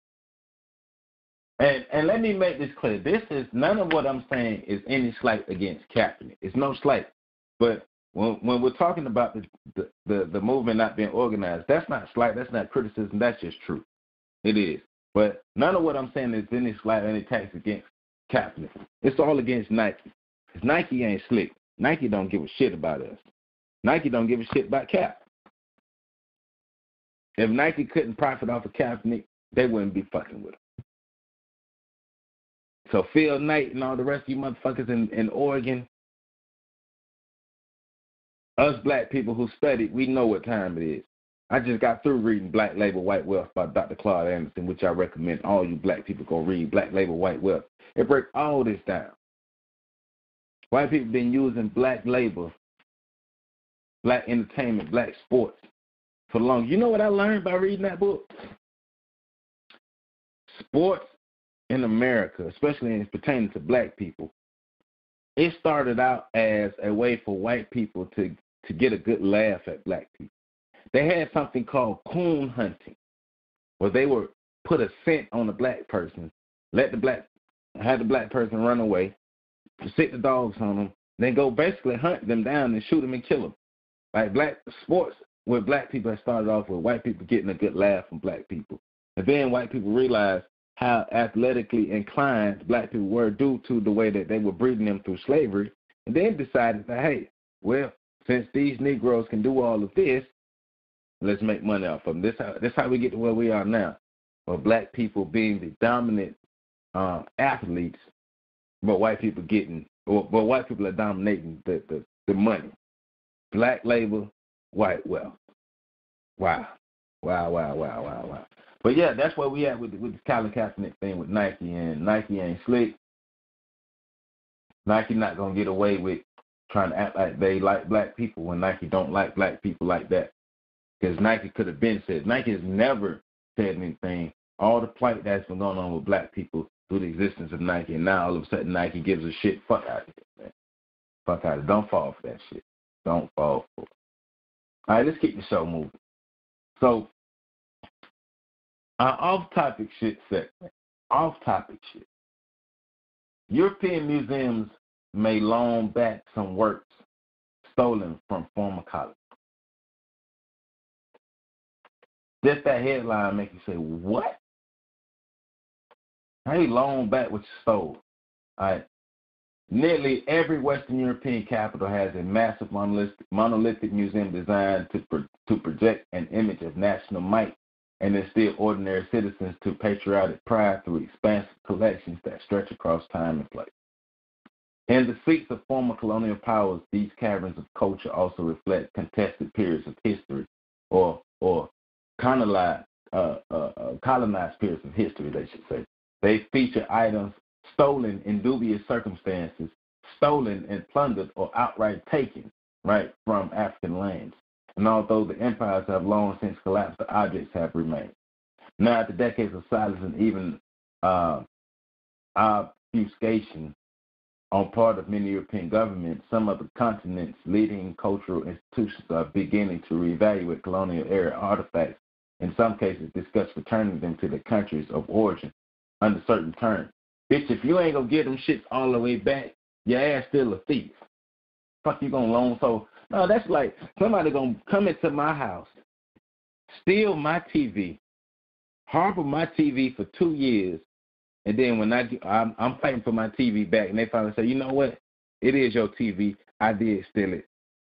and and let me make this clear. This is, none of what I'm saying is any slight against Kaepernick. It's no slight. But when when we're talking about the, the, the, the movement not being organized, that's not slight, that's not criticism, that's just true. It is. But none of what I'm saying is any slight or any attacks against Kaepernick. It's all against Nike. Because Nike ain't slick. Nike don't give a shit about us. Nike don't give a shit about Cap. If Nike couldn't profit off of Kaepernick, they wouldn't be fucking with him. So Phil Knight and all the rest of you motherfuckers in, in Oregon, us black people who studied, we know what time it is. I just got through reading Black Label White Wealth by Doctor Claude Anderson, which I recommend all you black people go read. Black Label White Wealth. It breaks all this down. White people been using black labor, black entertainment, black sports for long. You know what I learned by reading that book? Sports in America, especially as pertaining to black people, it started out as a way for white people to, to get a good laugh at black people. They had something called coon hunting, where they would put a scent on a black person, let the black, have the black person run away, sit the dogs on them, then go basically hunt them down and shoot them and kill them. Like black sports with black people had started off with white people getting a good laugh from black people. And then white people realized how athletically inclined black people were due to the way that they were breeding them through slavery, and then decided that, hey, well, since these Negroes can do all of this, let's make money off of them. This how, this how we get to where we are now, where black people being the dominant um, athletes, but white people getting, or but white people are dominating the, the, the money. Black labor, white wealth. Wow. Wow, wow, wow, wow, wow. But yeah, that's where we at with, with this Colin Kaepernick thing with Nike, and Nike ain't slick. Nike not going to get away with trying to act like they like black people when Nike don't like black people like that. Because Nike could have been said. Nike has never said anything. All the plight that's been going on with black people through the existence of Nike, and now all of a sudden Nike gives a shit. Fuck out of it, man. Fuck out of it. Don't fall for that shit. Don't fall for it. All right, let's keep the show moving. So, our off-topic shit segment. Off-topic shit. European museums may loan back some works stolen from former colleges. Just that headline makes you say, what? How you loan back what you stole? All right. Nearly every Western European capital has a massive monolithic, monolithic museum designed to, pro, to project an image of national might and instill ordinary citizens to patriotic pride through expansive collections that stretch across time and place. In the seats of former colonial powers, these caverns of culture also reflect contested periods of history, or or colonized, uh, uh, uh, colonized periods of history, they should say. They feature items stolen in dubious circumstances, stolen and plundered or outright taken, right, from African lands. And although the empires have long since collapsed, the objects have remained. Now, after decades of silence and even uh, obfuscation on part of many European governments, some of the continent's leading cultural institutions are beginning to reevaluate colonial-era artifacts, in some cases discuss returning them to their countries of origin under certain terms. Bitch, if you ain't gonna get them shits all the way back, your ass still a thief. Fuck you gonna loan? So, no, that's like somebody gonna come into my house, steal my T V, harbor my T V for two years, and then when I, I'm, I'm fighting for my T V back, and they finally say, you know what? It is your T V. I did steal it.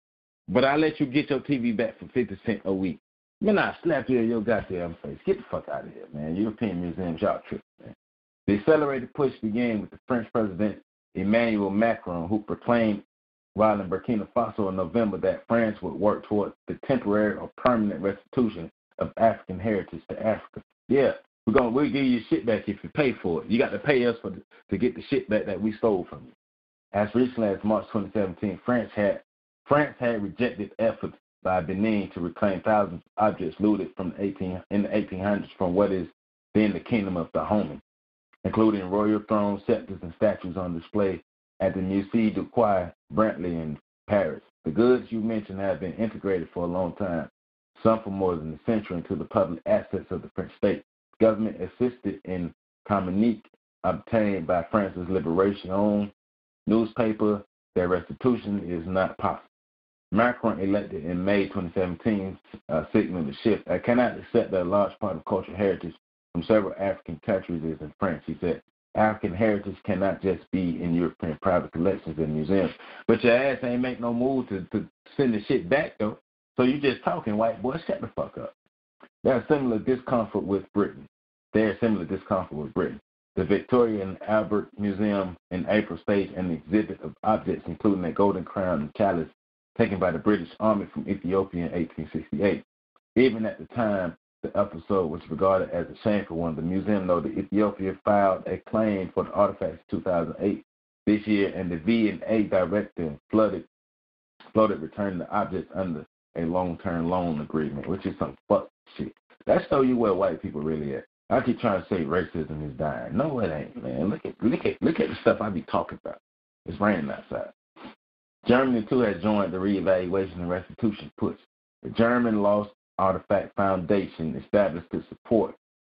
But I let you get your T V back for fifty cents a week. Man, I slap you in your goddamn face. Get the fuck out of here, man. European museums, y'all tripping, man. The accelerated push began with the French President Emmanuel Macron, who proclaimed while in Burkina Faso in November that France would work toward the temporary or permanent restitution of African heritage to Africa. Yeah, we're gonna we'll give you your shit back if you pay for it. You got to pay us for the, to get the shit back that we stole from you. As recently as March twenty seventeen, France had France had rejected efforts by Benin to reclaim thousands of objects looted from the eighteen in the eighteen hundreds from what is then the Kingdom of Dahomey, including royal thrones, scepters, and statues on display at the Musée du Quai Branly in Paris. The goods you mentioned have been integrated for a long time, some for more than a century, into the public assets of the French state. The government assisted in communique obtained by France's liberation-owned newspaper that restitution is not possible. Macron, elected in May twenty seventeen, uh, signaled the shift. I cannot accept that a large part of cultural heritage from several African countries is in France. He said, African heritage cannot just be in European private collections and museums. But your ass ain't make no move to, to send the shit back, though. So you just talking, white boy, shut the fuck up. There's similar discomfort with Britain. There's similar discomfort with Britain. The Victoria and Albert Museum in April staged an exhibit of objects, including a golden crown and chalice taken by the British Army from Ethiopia in eighteen sixty-eight. Even at the time, the episode was regarded as a shameful one. The museum noted Ethiopia filed a claim for the artifacts in two thousand eight this year, and the V and A director flooded, floated returning the objects under a long-term loan agreement, which is some fuck shit. That show you where white people really at. I keep trying to say racism is dying. No, it ain't, man. Look at look at look at the stuff I be talking about. It's raining outside. Germany too has joined the reevaluation and restitution push. The German Lost Artifact Foundation, established to support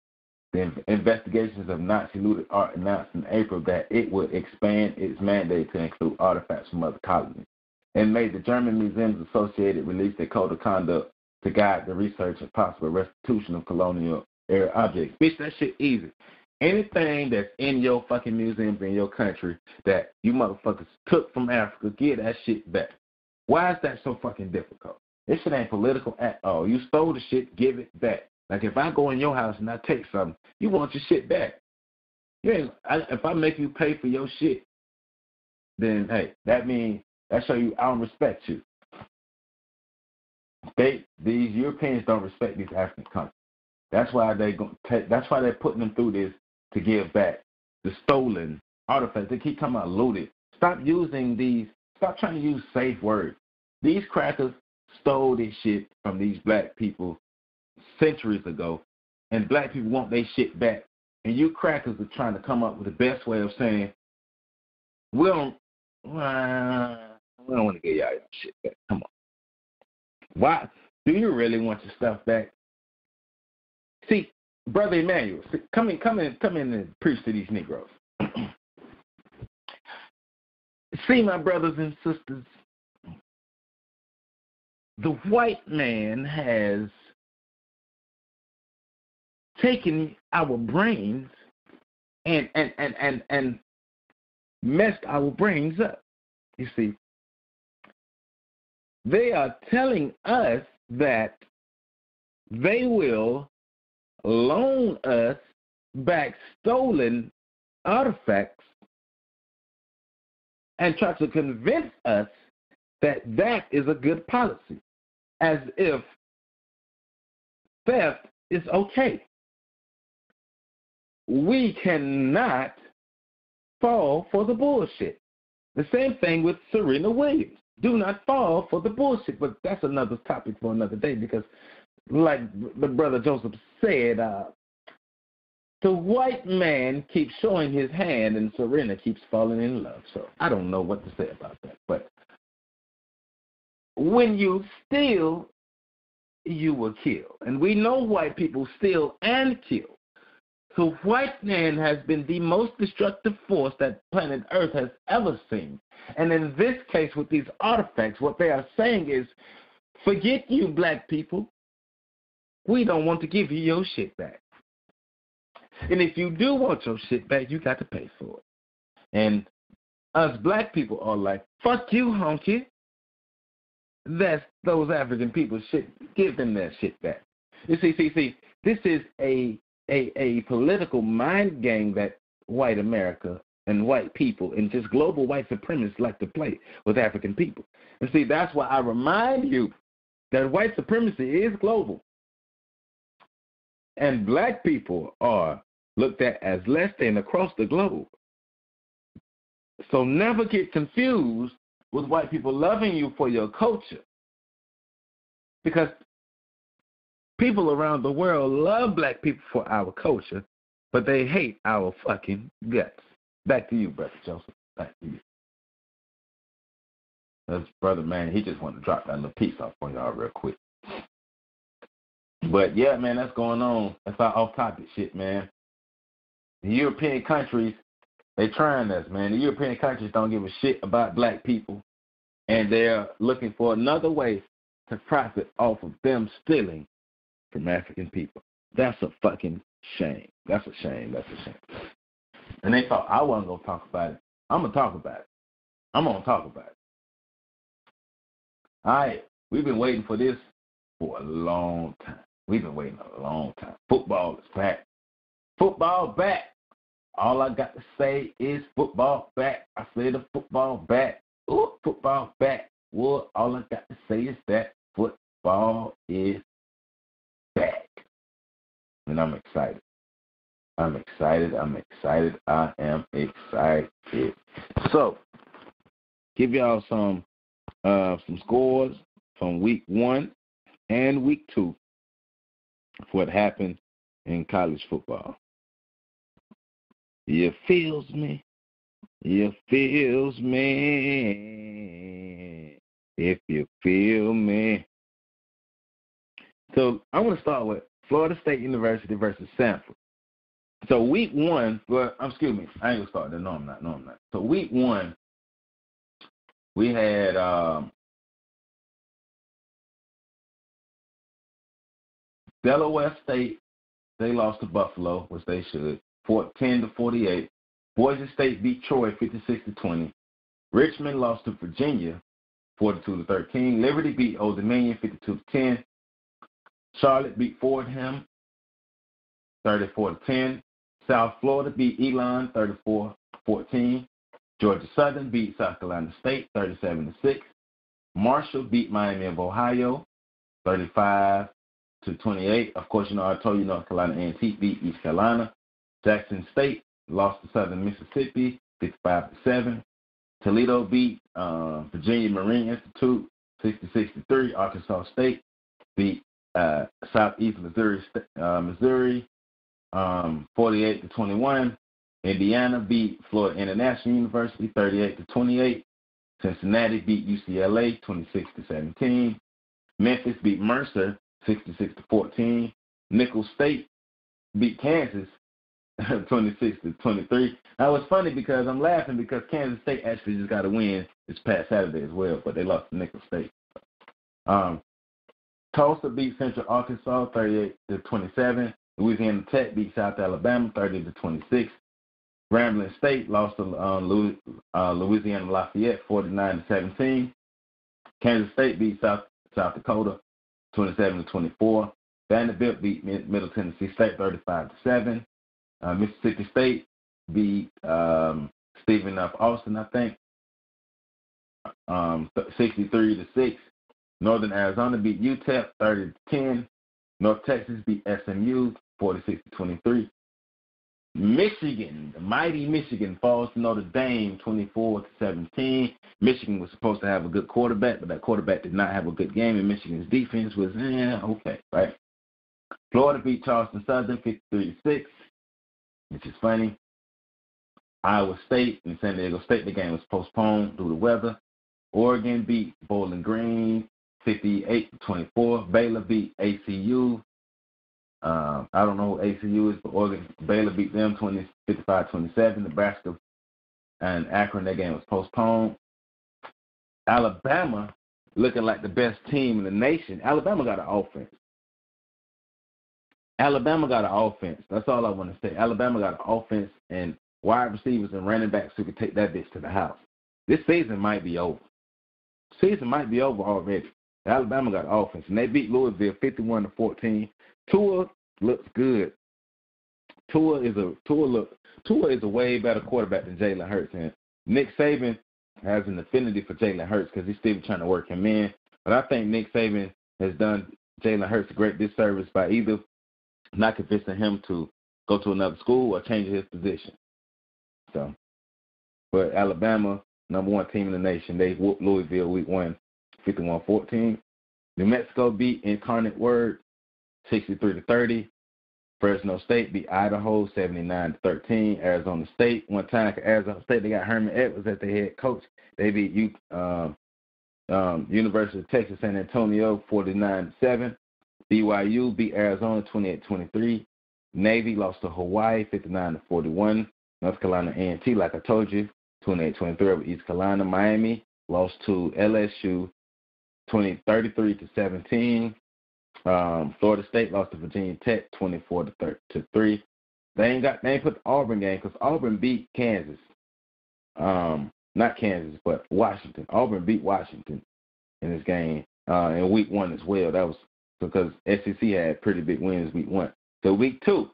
the investigations of Nazi looted art, announced in April that it would expand its mandate to include artifacts from other colonies. In May, the German Museums Associated released a code of conduct to guide the research and possible restitution of colonial-era objects. Bitch, that shit easy. Anything that's in your fucking museums in your country that you motherfuckers took from Africa, get that shit back. Why is that so fucking difficult? This shit ain't political at all. You stole the shit, give it back. Like if I go in your house and I take something, you want your shit back. You ain't, I, if I make you pay for your shit, then hey, that means that show you I don't respect you. They these Europeans don't respect these African countries. That's why they go. That's why they're putting them through this to give back the stolen artifacts. They keep talking about looted. Stop using these. Stop trying to use safe words. These crackers stole this shit from these black people centuries ago, and black people want their shit back. And you crackers are trying to come up with the best way of saying, we don't, uh, we don't want to get y'all your shit back. Come on. Why? Do you really want your stuff back? See, Brother Emmanuel, come in, come in, come in and preach to these Negroes. See, my brothers and sisters, the white man has taken our brains and and, and, and, and messed our brains up. You see, they are telling us that they will loan us back stolen artifacts and try to convince us that that is a good policy, as if theft is okay. We cannot fall for the bullshit. The same thing with Serena Williams. Do not fall for the bullshit, but that's another topic for another day because, like the brother Joseph said, uh, the white man keeps showing his hand and Serena keeps falling in love. So I don't know what to say about that. But when you steal, you will kill. And we know white people steal and kill. So white man has been the most destructive force that planet Earth has ever seen. And in this case, with these artifacts, what they are saying is, forget you black people. We don't want to give you your shit back. And if you do want your shit back, you got to pay for it. And us black people are like, fuck you, honky. That's those African people shit. Give them their shit back. You see, see, see, this is a A, a political mind game that white America and white people and just global white supremacists like to play with African people. And see, that's why I remind you that white supremacy is global. And black people are looked at as less than across the globe. So never get confused with white people loving you for your culture. Because people around the world love black people for our culture, but they hate our fucking guts. Back to you, Brother Joseph. Back to you. That's Brother Man, he just wanted to drop that little piece off on y'all real quick. But yeah, man, that's going on. That's our off-topic shit, man. The European countries, they trying us, man. The European countries don't give a shit about black people, and they're looking for another way to profit off of them stealing from African people. That's a fucking shame. That's a shame. That's a shame. And they thought I wasn't going to talk about it. I'm going to talk about it. I'm going to talk about it. All right. We've been waiting for this for a long time. We've been waiting a long time. Football is back. Football back. All I got to say is football back. I said the football back. Ooh, football back. Well, all I got to say is that football is back. And I'm excited. I'm excited. I'm excited. I am excited. So, give y'all some uh, some scores from week one and week two of what happened in college football. You feels me? You feels me? If you feel me. So I want to start with Florida State University versus Stanford. So week one, well, excuse me, I ain't gonna start there. No, I'm not. No, I'm not. So week one, we had um, Delaware State. They lost to Buffalo, which they should, ten to forty-eight. Boise State beat Troy fifty-six to twenty. Richmond lost to Virginia forty-two to thirteen. Liberty beat Old Dominion fifty-two to ten. Charlotte beat Fordham thirty-four to ten. South Florida beat Elon thirty-four to fourteen. Georgia Southern beat South Carolina State thirty-seven to six. Marshall beat Miami of Ohio thirty-five to twenty-eight. Of course, you know I told you North Carolina A and T beat East Carolina. Jackson State lost to Southern Mississippi fifty-five to seven. Toledo beat uh, Virginia Marine Institute sixty-six to three. Arkansas State beat uh, Southeast Missouri uh, Missouri um, forty-eight to twenty-one. Indiana beat Florida International University thirty-eight to twenty-eight. Cincinnati beat U C L A twenty-six to seventeen. Memphis beat Mercer sixty-six to fourteen. Nicholls State beat Kansas twenty-six to twenty-three. Now it's funny because I'm laughing because Kansas State actually just got a win this past Saturday as well, but they lost to Nicholls State. Um, Tulsa beat Central Arkansas thirty-eight to twenty-seven. Louisiana Tech beat South Alabama thirty to twenty-six. Grambling State lost to uh, Louis, uh, Louisiana Lafayette forty-nine to seventeen. Kansas State beat South South Dakota twenty-seven to twenty-four. Vanderbilt beat Middle Tennessee State thirty-five to seven. Uh, Mississippi State beat um, Stephen F. Austin, I think, um, sixty-three to six. Northern Arizona beat U T E P thirty to ten. North Texas beat S M U forty-six to twenty-three. Michigan, the mighty Michigan, falls to Notre Dame twenty-four to seventeen. Michigan was supposed to have a good quarterback, but that quarterback did not have a good game, and Michigan's defense was, eh, okay, right? Florida beat Charleston Southern fifty-three to six, which is funny. Iowa State and San Diego State, the game was postponed due to weather. Oregon beat Bowling Green fifty-eight to twenty-four. Baylor beat A C U. Um, I don't know who A C U is, but Oregon, Baylor beat them fifty-five twenty-seven. Nebraska and Akron, that game was postponed. Alabama, looking like the best team in the nation. Alabama got an offense. Alabama got an offense. That's all I want to say. Alabama got an offense and wide receivers and running backs who can take that bitch to the house. This season might be over. Season might be over already. Alabama got offense, and they beat Louisville fifty-one to fourteen. Tua looks good. Tua is a Tua look Tua is a way better quarterback than Jalen Hurts, and Nick Saban has an affinity for Jalen Hurts because he's still trying to work him in. But I think Nick Saban has done Jalen Hurts a great disservice by either not convincing him to go to another school or changing his position. So, but Alabama, number one team in the nation, they whooped Louisville week one, fifty-one fourteen. New Mexico beat Incarnate Word sixty-three to thirty. Fresno State beat Idaho seventy-nine to thirteen. Arizona State, one time for Arizona State, they got Herman Edwards as their head coach. They beat U, um, um, University of Texas San Antonio forty-nine to seven. B Y U beat Arizona twenty-eight twenty-three. Navy lost to Hawaii fifty-nine to forty-one. North Carolina A and T, like I told you, twenty-eight twenty-three over East Carolina. Miami lost to L S U twenty thirty-three to seventeen. Um, Florida State lost to Virginia Tech twenty-four to three. They ain't got they ain't put the Auburn game because Auburn beat Kansas. Um, not Kansas, but Washington. Auburn beat Washington in this game uh, in week one as well. That was because S E C had pretty big wins week one. So week two,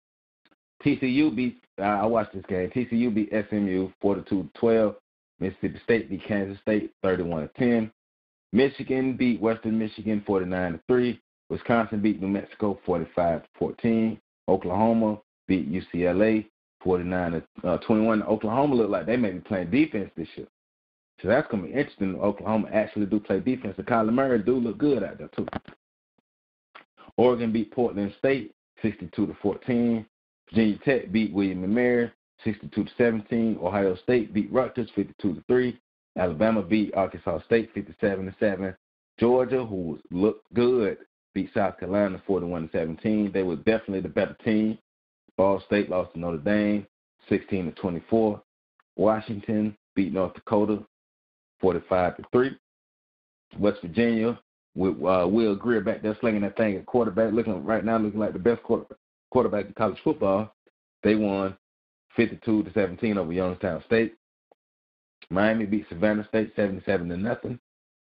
T C U beat. Uh, I watched this game. T C U beat S M U forty-two to twelve. Mississippi State beat Kansas State thirty-one to ten. Michigan beat Western Michigan forty-nine to three. Wisconsin beat New Mexico forty-five to fourteen. Oklahoma beat U C L A forty-nine to twenty-one. Oklahoma looked like they may be playing defense this year. So that's going to be interesting. Oklahoma actually do play defense. And Kyler Murray do look good out there, too. Oregon beat Portland State sixty-two to fourteen. Virginia Tech beat William and Mary sixty-two to seventeen. Ohio State beat Rutgers fifty-two to three. Alabama beat Arkansas State fifty-seven to seven. Georgia, who looked good, beat South Carolina forty-one to seventeen. They were definitely the better team. Ball State lost to Notre Dame sixteen to twenty-four. Washington beat North Dakota forty-five to three. West Virginia with uh, Will Greer back there slinging that thing at quarterback, looking right now looking like the best quarterback, quarterback in college football. They won fifty-two to seventeen over Youngstown State. Miami beat Savannah State seventy-seven to nothing.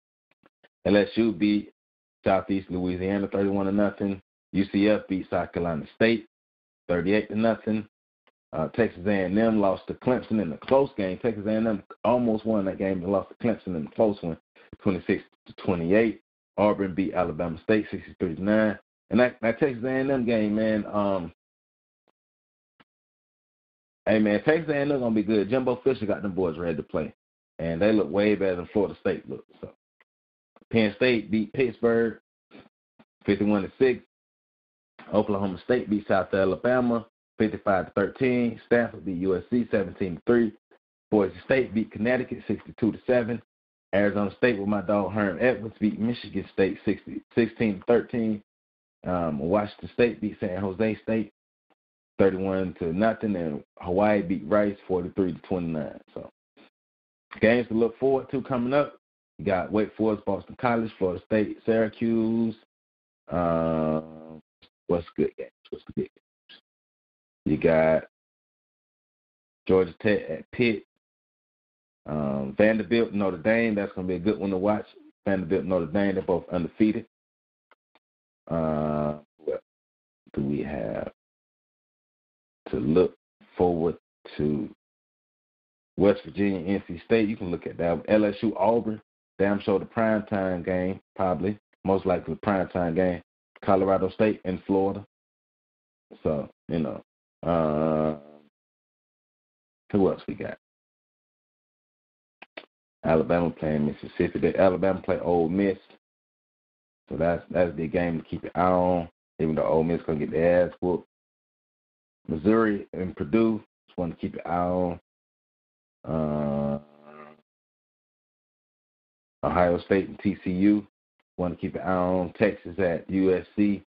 L S U beat Southeast Louisiana thirty-one to nothing. U C F beat South Carolina State thirty-eight to nothing. Uh, Texas A and M lost to Clemson in a close game. Texas A and M almost won that game and lost to Clemson in a close one, twenty-six to twenty-eight. Auburn beat Alabama State sixty-three to nine. And that, that Texas A and M game, man, um, hey, man, Texas A and M going to be good. Jimbo Fisher got them boys ready to play. And they look way better than Florida State looked. So Penn State beat Pittsburgh fifty-one to six. Oklahoma State beat South Alabama fifty-five to thirteen. Stanford beat U S C seventeen to three. Boise State beat Connecticut sixty-two to seven. Arizona State with my dog Herm Edwards beat Michigan State sixteen to thirteen. Um, Washington State beat San Jose State thirty-one to nothing, and Hawaii beat Rice forty-three to twenty-nine. So games to look forward to coming up. You got Wake Forest, Boston College, Florida State, Syracuse. Um, what's good games? What's the good games? You got Georgia Tech at Pitt. Um, Vanderbilt, Notre Dame. That's going to be a good one to watch. Vanderbilt, Notre Dame. They're both undefeated. Uh, what do we have to look forward to? West Virginia, N C State. You can look at that. L S U, Auburn. Damn sure the primetime game, probably. Most likely the primetime game. Colorado State and Florida. So, you know. Uh, who else we got? Alabama playing Mississippi. They, Alabama play Ole Miss. So that's that's the game to keep your eye on, even though Ole Miss going to get their ass whooped. Missouri and Purdue, just want to keep your eye on. Uh, Ohio State and T C U, want to keep your eye on. Texas at U S C.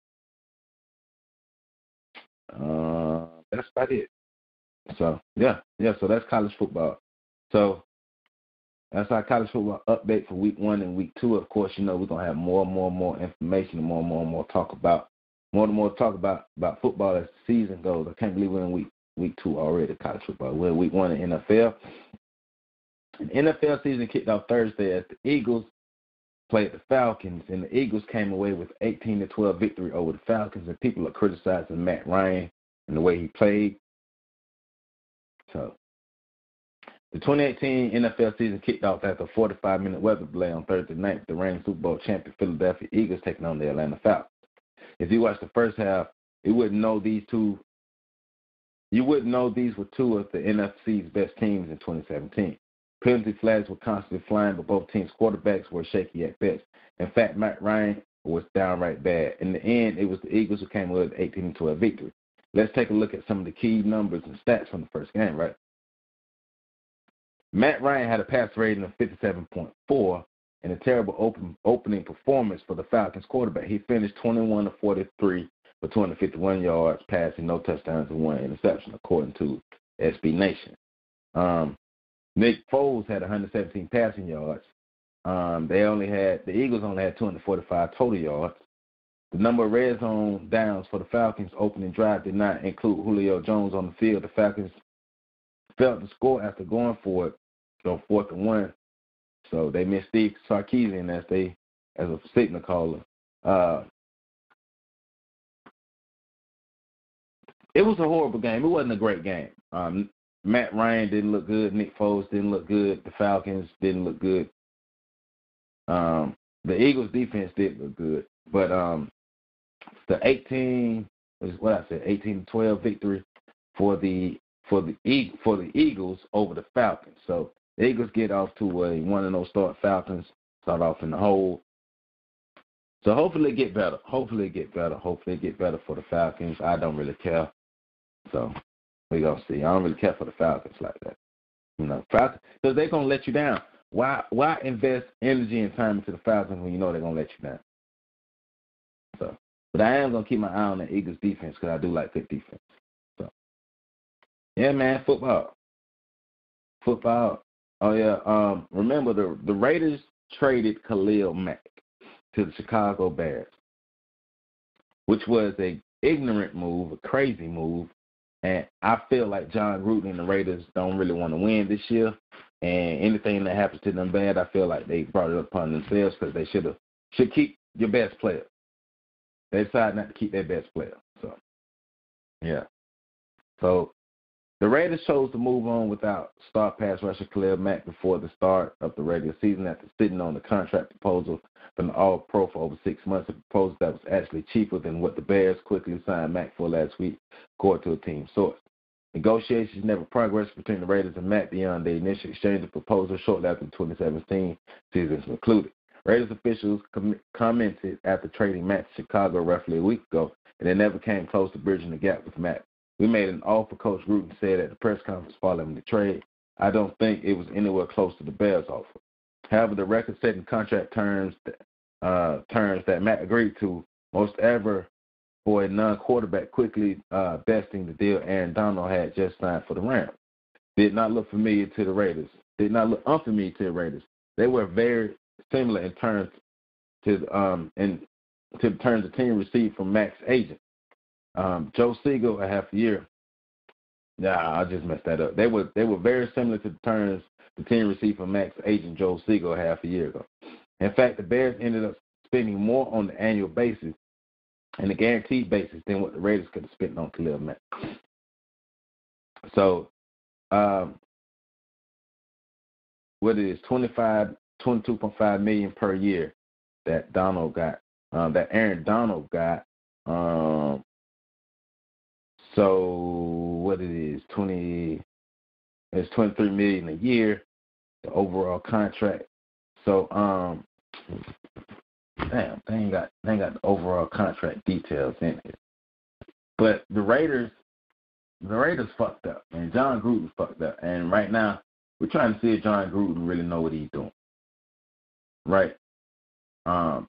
Uh, that's about it. So, yeah, yeah, so that's college football. So, that's our college football update for week one and week two. Of course, you know, we're going to have more and more and more information and more and more and more talk about, more and more talk about, about football as the season goes. I can't believe we're in week, week two already, college football. We're in week one in N F L. The N F L season kicked off Thursday as the Eagles played the Falcons, and the Eagles came away with eighteen to twelve victory over the Falcons, and people are criticizing Matt Ryan and the way he played. So, the twenty eighteen N F L season kicked off after a forty-five minute weather delay on Thursday night with the reigning Super Bowl champion Philadelphia Eagles taking on the Atlanta Falcons. If you watch the first half, you wouldn't know these two. You wouldn't know these were two of the N F C's best teams in twenty seventeen. Penalty flags were constantly flying, but both teams' quarterbacks were shaky at best. In fact, Matt Ryan was downright bad. In the end, it was the Eagles who came with an eighteen to twelve victory. Let's take a look at some of the key numbers and stats from the first game, right? Matt Ryan had a pass rating of fifty-seven point four and a terrible open, opening performance for the Falcons quarterback. He finished twenty-one to forty-three for two hundred fifty-one yards, passing no touchdowns and one interception, according to S B Nation. Um, Nick Foles had one hundred seventeen passing yards. Um, they only had the Eagles only had two hundred forty-five total yards. The number of red zone downs for the Falcons' opening drive did not include Julio Jones on the field. The Falcons failed to score after going for it on fourth and one, so they missed Steve Sarkisian as they as a signal caller. Uh, it was a horrible game. It wasn't a great game. Um, Matt Ryan didn't look good. Nick Foles didn't look good. The Falcons didn't look good. Um, the Eagles' defense did look good, but um, the eighteen is what I said, eighteen to twelve victory for the for the for the Eagles over the Falcons. So the Eagles get off to a one and oh start. Falcons start off in the hole. So hopefully it get better. Hopefully it get better. Hopefully it get better for the Falcons. I don't really care. So we're going to see. I don't really care for the Falcons like that. You know, Falcons, because they're going to let you down. Why why invest energy and time into the Falcons when you know they're going to let you down? So, but I am going to keep my eye on the Eagles defense because I do like good defense. So, yeah, man, football. Football. Oh, yeah. Um, remember, the, the Raiders traded Khalil Mack to the Chicago Bears, which was a ignorant move, a crazy move. And I feel like John Gruden and the Raiders don't really want to win this year. And anything that happens to them bad, I feel like they brought it upon themselves because they should have should keep your best player. They decided not to keep their best player. So, yeah. So, the Raiders chose to move on without star pass rusher Khalil Mack before the start of the regular season after sitting on the contract proposal from the All-Pro for over six months, a proposal that was actually cheaper than what the Bears quickly signed Mack for last week, according to a team source. Negotiations never progressed between the Raiders and Mack beyond the initial exchange of proposals shortly after the twenty seventeen season concluded. Raiders officials com- commented after trading Mack to Chicago roughly a week ago, and they never came close to bridging the gap with Mack. We made an offer, Coach Gruden said at the press conference following the trade. I don't think it was anywhere close to the Bears' offer. However, the record-setting contract terms uh, terms that Mack agreed to, most ever for a non-quarterback, quickly uh, besting the deal Aaron Donald had just signed for the Rams. Did not look familiar to the Raiders. Did not look unfamiliar to the Raiders. They were very similar in terms to um in to the terms the team received from Mack's agent. Um, Joe Siegel, a half a year. Nah, I just messed that up. They were they were very similar to the terms the team received from Mack's agent Joe Siegel a half a year ago. In fact, the Bears ended up spending more on the annual basis and the guaranteed basis than what the Raiders could have spent on Khalil Mack. So, um, what it is, twenty-five, twenty-two point five million dollars per year that Donald got, uh, that Aaron Donald got. Um, so what it is, twenty, it's twenty-three million dollars a year, the overall contract. So, um, damn, they ain't got they ain't got the overall contract details in it. But the Raiders, the Raiders fucked up, and John Gruden fucked up. And right now, we're trying to see if John Gruden really know what he's doing. Right? Um,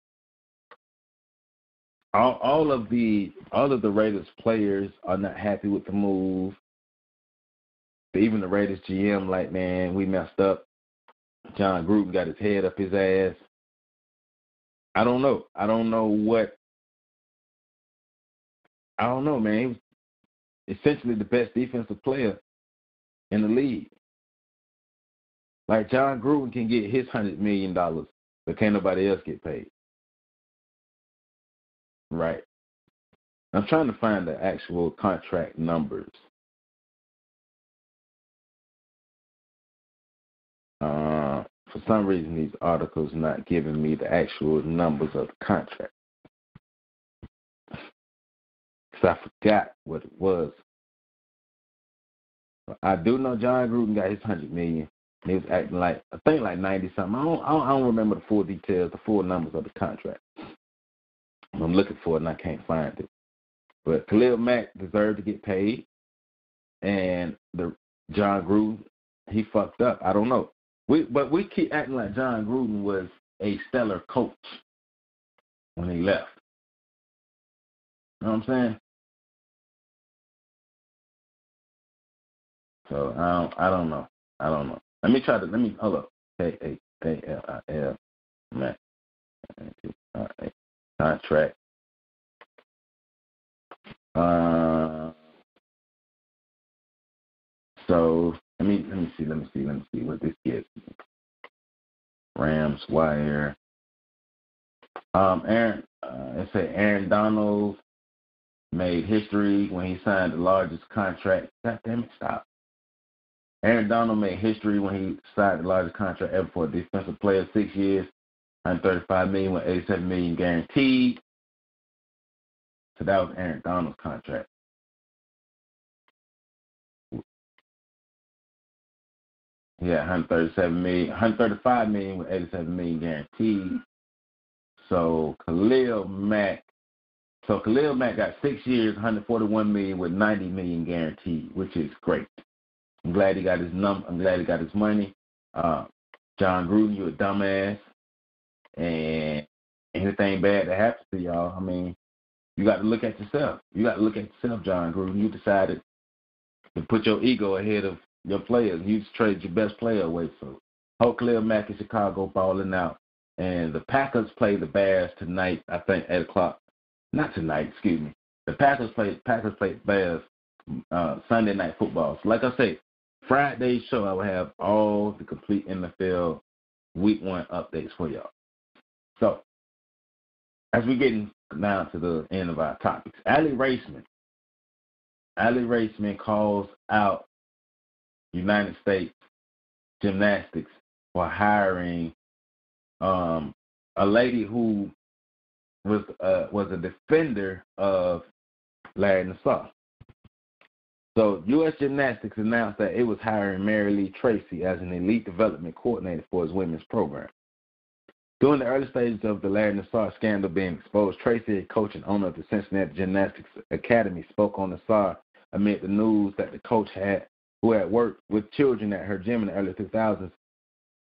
all, all of the all of the Raiders players are not happy with the move. Even the Raiders G M, like, man, we messed up. John Gruden got his head up his ass. I don't know. I don't know what. I don't know, man. He was essentially the best defensive player in the league. Like, John Gruden can get his one hundred million dollars, but can't nobody else get paid. Right. I'm trying to find the actual contract numbers. Uh, for some reason, these articles not giving me the actual numbers of the contract. Because I forgot what it was. I do know John Gruden got his one hundred million dollars. He was acting like, I think like ninety something. I don't, I don't, I don't remember the full details, the full numbers of the contract. I'm looking for it and I can't find it. But Khalil Mack deserved to get paid, and the John Gruden, he fucked up. I don't know. We but we keep acting like John Gruden was a stellar coach when he left. You know what I'm saying? So I don't I don't know. I don't know. Let me try to let me hold up. K A K L I L Mack. Contract. Uh, so let me let me see, let me see, let me see what this is. Rams Wire. Um, Aaron, uh, it said Aaron Donald made history when he signed the largest contract. God damn it, stop. Aaron Donald made history when he signed the largest contract ever for a defensive player, six years, one hundred thirty-five million dollars with eighty-seven million dollars guaranteed. So that was Aaron Donald's contract. Yeah, one hundred thirty-seven million dollars, one hundred thirty-five million dollars with eighty-seven million dollars guaranteed. So Khalil Mack, so Khalil Mack got six years, one hundred forty-one million dollars with ninety million dollars guaranteed, which is great. I'm glad he got his num. I'm glad he got his money. Uh, John Gruden, you a dumbass, and anything bad that happens to y'all, I mean, you got to look at yourself. You got to look at yourself, John Gruden. You decided to put your ego ahead of your players. You just traded your best player away. So, hope Khalil Mack in Chicago balling out. And the Packers play the Bears tonight, I think, eight o'clock. Not tonight, excuse me. The Packers play Packers play Bears uh, Sunday Night Football. So, like I say, Friday's show, I will have all the complete N F L Week One updates for y'all. So, as we're getting down to the end of our topics, Ali Raisman. Ali Raisman calls out United States Gymnastics for hiring um, a lady who was uh, was a defender of Larry Nassar. So U S Gymnastics announced that it was hiring Mary Lee Tracy as an elite development coordinator for its women's program. During the early stages of the Larry Nassar scandal being exposed, Tracy, a coach and owner of the Cincinnati Gymnastics Academy, spoke on Nassar amid the news that the coach had, who had worked with children at her gym in the early two thousands,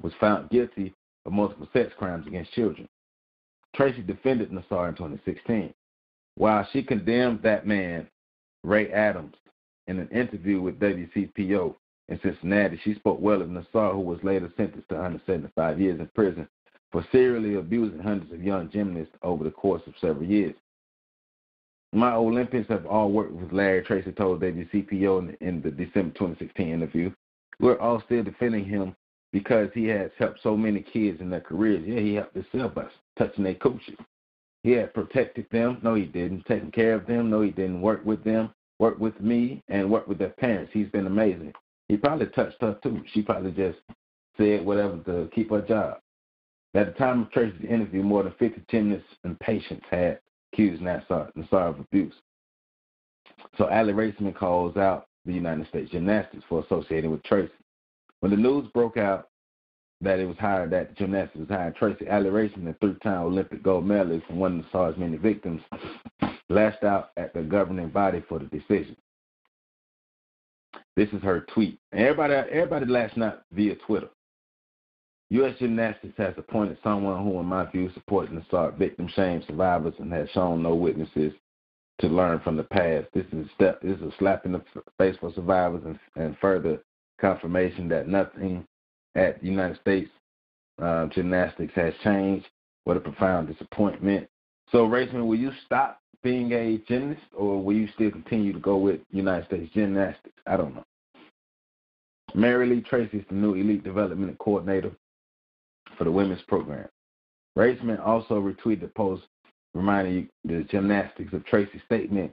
was found guilty of multiple sex crimes against children. Tracy defended Nassar in twenty sixteen. While she condemned that man, Ray Adams, in an interview with W C P O in Cincinnati, she spoke well of Nassar, who was later sentenced to one hundred seventy-five years in prison for serially abusing hundreds of young gymnasts over the course of several years. My Olympians have all worked with Larry, Tracy told W C P O in, in the December twenty sixteen interview. We're all still defending him because he has helped so many kids in their careers. Yeah, he helped himself by touching their coaches. He had protected them. No, he didn't. Taking care of them. No, he didn't. Work with them. Work with me and work with their parents. He's been amazing. He probably touched her, too. She probably just said whatever to keep her job. At the time of Tracy's interview, more than fifty gymnasts and patients had accused Nassar, Nassar of abuse. So Ali Raisman calls out the United States Gymnastics for associating with Tracy. When the news broke out that it was hired, that the gymnastics was hiring Tracy, Ali Raisman, a three-time Olympic gold medalist and one of Nassar's many victims, lashed out at the governing body for the decision. This is her tweet. And everybody, everybody lashed out via Twitter. U S Gymnastics has appointed someone who, in my view, supports Nassar victim shame survivors and has shown no witnesses to learn from the past. This is a step. This is a slap in the face for survivors and, and further confirmation that nothing at the United States uh, Gymnastics has changed. What a profound disappointment. So, Raisman, will you stop being a gymnast, or will you still continue to go with United States Gymnastics? I don't know. Mary Lee Tracy is the new elite development coordinator for the women's program. Raisman also retweeted a post reminding the gymnastics of Tracy's statement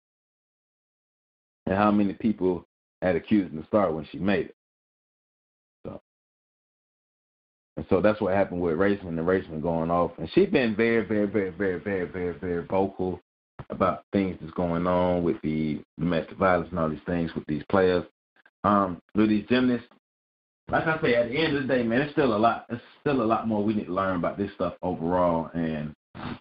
and how many people had accused Nassar when she made it. So, and so that's what happened with Raisman and Raisman going off. And she's been very, very, very, very, very, very, very vocal about things that's going on with the domestic violence and all these things with these players. Um, with these gymnasts, like I say, at the end of the day, man, it's still a lot. It's still a lot more we need to learn about this stuff overall, and a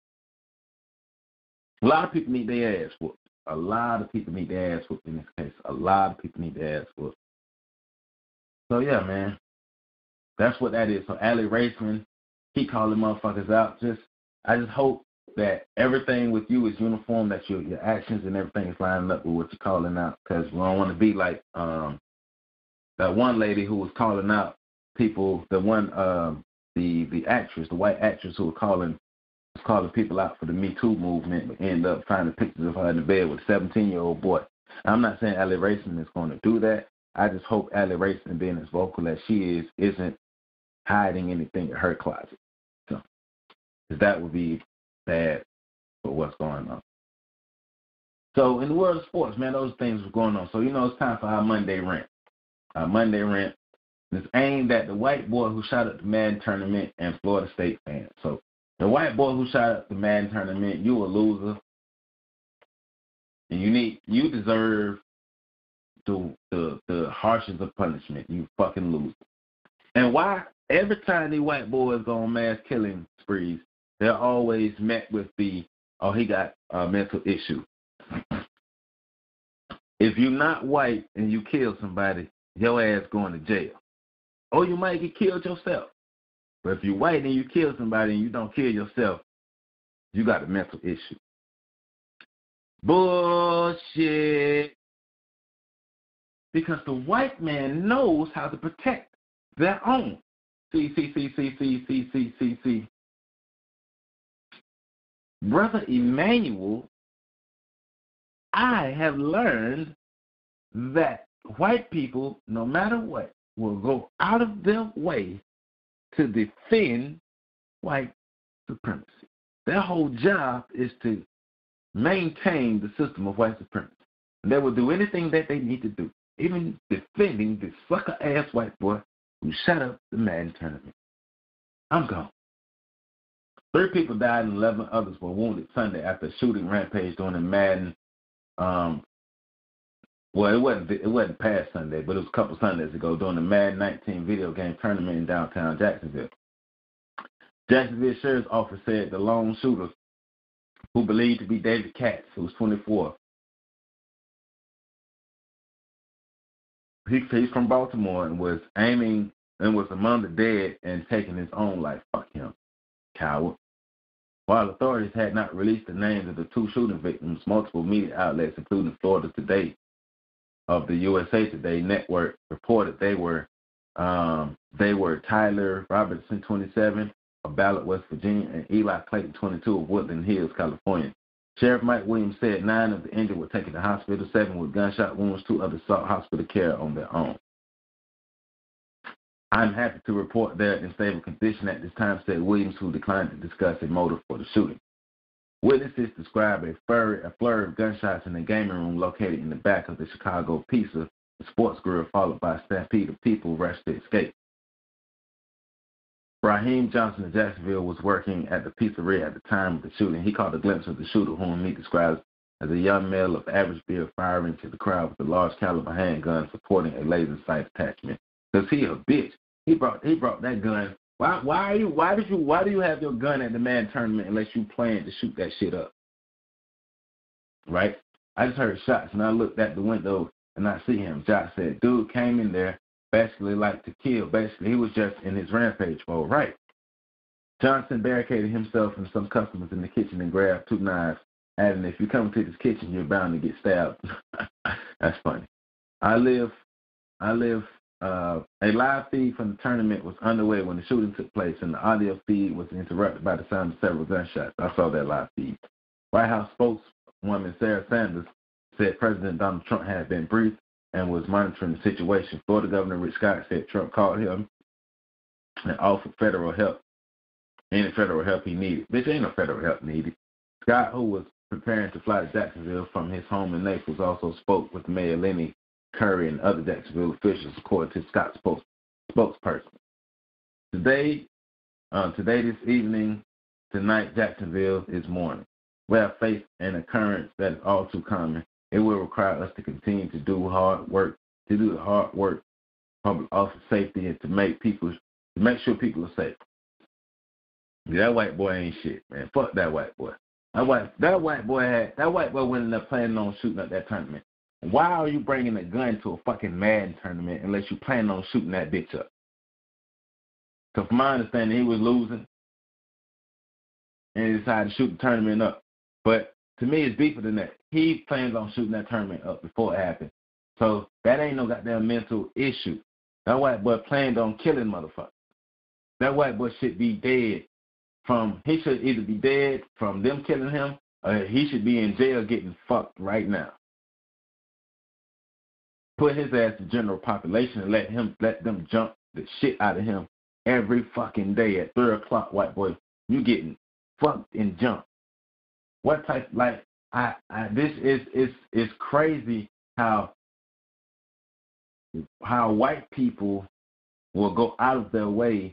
lot of people need their ass whooped. A lot of people need their ass whooped in this case. A lot of people need their ass whooped. So yeah, man, that's what that is. So Ali Raisman, keep calling motherfuckers out. Just, I just hope that everything with you is uniform, that your your actions and everything is lining up with what you're calling out, because we don't want to be like um. that one lady who was calling out people, the one, um, the the actress, the white actress who was calling was calling people out for the Me Too movement, but ended up finding pictures of her in the bed with a seventeen-year-old boy. I'm not saying Ali Raisman is going to do that. I just hope Ali Raisman, being as vocal as she is, isn't hiding anything in her closet. So, because that would be bad for what's going on. So, in the world of sports, man, those things were going on. So, you know, it's time for our Monday rant. Our Monday rant is aimed at the white boy who shot up the Madden tournament and Florida State fans. So, the white boy who shot up the Madden tournament, you a loser, and you need, you deserve the the, the harshest of punishment. You fucking loser. And why? Every time these white boys go on mass killing sprees, they're always met with the, oh, he got a mental issue. If you're not white and you kill somebody, your ass going to jail. Or you might get killed yourself. But if you're white and you kill somebody and you don't kill yourself, you got a mental issue. Bullshit. Because the white man knows how to protect their own. See, see, see, see, see, see, see, see, see. Brother Emmanuel, I have learned that white people, no matter what, will go out of their way to defend white supremacy. Their whole job is to maintain the system of white supremacy. And they will do anything that they need to do, even defending this sucker-ass white boy who shut up the Madden tournament. I'm gone. Three people died and eleven others were wounded Sunday after a shooting rampage during the Madden. Um, well, it wasn't it wasn't past Sunday, but it was a couple Sundays ago during the Madden nineteen video game tournament in downtown Jacksonville. Jacksonville Sheriff's Office said the lone shooter, who believed to be David Katz, who was twenty-four, he, he's from Baltimore and was aiming and was among the dead and taking his own life. Fuck him, coward. While authorities had not released the names of the two shooting victims, multiple media outlets, including Florida Today of the U S A Today network, reported they were um, they were Tyler Robertson, twenty-seven, of Ballard, West Virginia, and Eli Clayton, twenty-two, of Woodland Hills, California. Sheriff Mike Williams said nine of the injured were taken to hospital, seven with gunshot wounds, two others sought hospital care on their own. I'm happy to report they're in stable condition at this time, said Williams, who declined to discuss a motive for the shooting. Witnesses describe a flurry, a flurry of gunshots in a gaming room located in the back of the Chicago Pizza, the sports grill, followed by a stampede of people rushed to escape. Raheem Johnson of Jacksonville was working at the pizzeria at the time of the shooting. He caught a glimpse of the shooter, whom he describes as a young male of average build, firing to the crowd with a large caliber handgun supporting a laser sight attachment. Cause he a bitch. He brought he brought that gun. Why why are you why did you why do you have your gun at the Madden tournament unless you plan to shoot that shit up? Right? I just heard shots and I looked at the window and I see him. Josh said, dude came in there basically like to kill. Basically he was just in his rampage mode, right? Johnson barricaded himself and some customers in the kitchen and grabbed two knives, adding, if you come to this kitchen, you're bound to get stabbed. That's funny. I live I live Uh, a live feed from the tournament was underway when the shooting took place, and the audio feed was interrupted by the sound of several gunshots. I saw that live feed. White House spokeswoman Sarah Sanders said President Donald Trump had been briefed and was monitoring the situation. Florida Governor Rick Scott said Trump called him and offered federal help, any federal help he needed. Bitch, ain't no federal help needed. Scott, who was preparing to fly to Jacksonville from his home in Naples, also spoke with Mayor Lenny Curry and other Jacksonville officials, according to Scott's spokesperson. Today, uh, today, this evening, tonight, Jacksonville is mourning. We have faced an occurrence that is all too common. It will require us to continue to do hard work, to do the hard work, public office safety, and to make people, to make sure people are safe. Yeah, that white boy ain't shit, man. Fuck that white boy. That white, that white boy had, that white boy went in there planning on shooting up that tournament. Why are you bringing a gun to a fucking Madden tournament unless you plan on shooting that bitch up? So from my understanding, he was losing and he decided to shoot the tournament up. But to me, it's deeper than that. He plans on shooting that tournament up before it happened. So that ain't no goddamn mental issue. That white boy planned on killing motherfuckers. That white boy should be dead from, he should either be dead from them killing him or he should be in jail getting fucked right now. Put his ass to general population and let him let them jump the shit out of him every fucking day at three o'clock, white boy. You getting fucked and jumped. What type like I, I this is is is crazy how how white people will go out of their way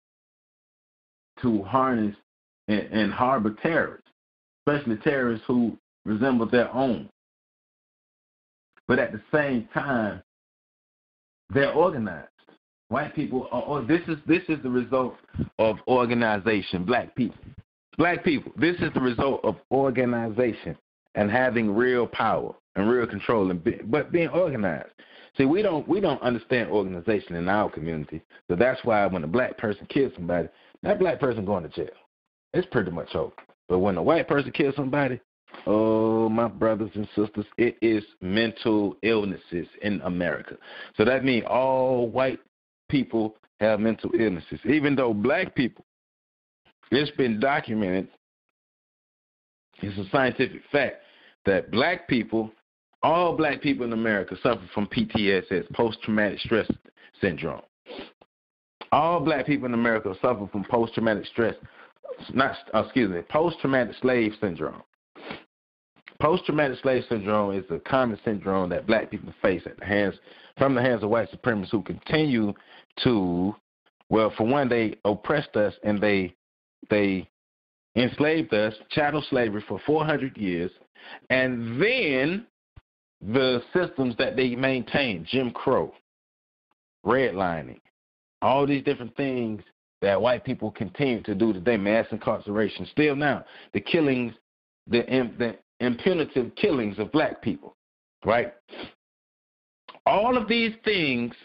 to harness and, and harbor terrorists, especially terrorists who resemble their own. But at the same time, they're organized. White people are, or this is this is the result of organization. Black people, black people. This is the result of organization and having real power and real control, and be, but being organized. See, we don't we don't understand organization in our community, so that's why when a black person kills somebody, that black person going to jail. It's pretty much over. But when a white person kills somebody, oh, my brothers and sisters, it is mental illnesses in America. So that means all white people have mental illnesses, even though black people, it's been documented, it's a scientific fact, that black people, all black people in America suffer from P T S S, post-traumatic stress syndrome. All black people in America suffer from post-traumatic stress, not, excuse me, post-traumatic slave syndrome. Post-traumatic slave syndrome is a common syndrome that black people face at the hands, from the hands of white supremacists who continue to, well, for one, they oppressed us and they they enslaved us, chattel slavery for four hundred years, and then the systems that they maintained, Jim Crow, redlining, all these different things that white people continue to do today, mass incarceration, still now, the killings, the, the impunitive killings of black people, right? All of these things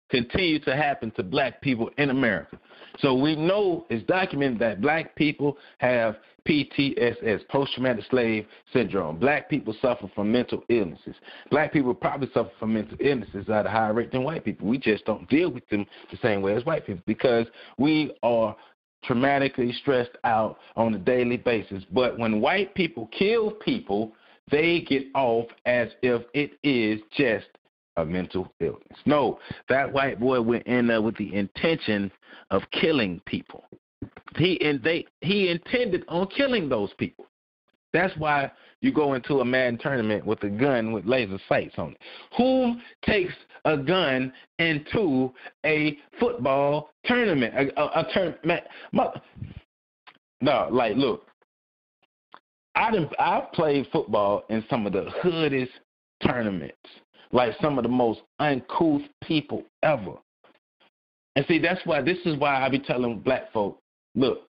continue to happen to black people in America. So we know it's documented that black people have P T S S, post-traumatic slave syndrome. Black people suffer from mental illnesses. Black people probably suffer from mental illnesses at a higher rate than white people. We just don't deal with them the same way as white people because we are traumatically stressed out on a daily basis. But when white people kill people, they get off as if it is just a mental illness. No, that white boy went in there with the intention of killing people. He and they he intended on killing those people. That's why you go into a Madden tournament with a gun with laser sights on it. Who takes a gun into a football tournament? A, a, a tournament? No, like look, I done, I've played football in some of the hoodest tournaments, like some of the most uncouth people ever. And see, that's why this is why I be telling black folk, look,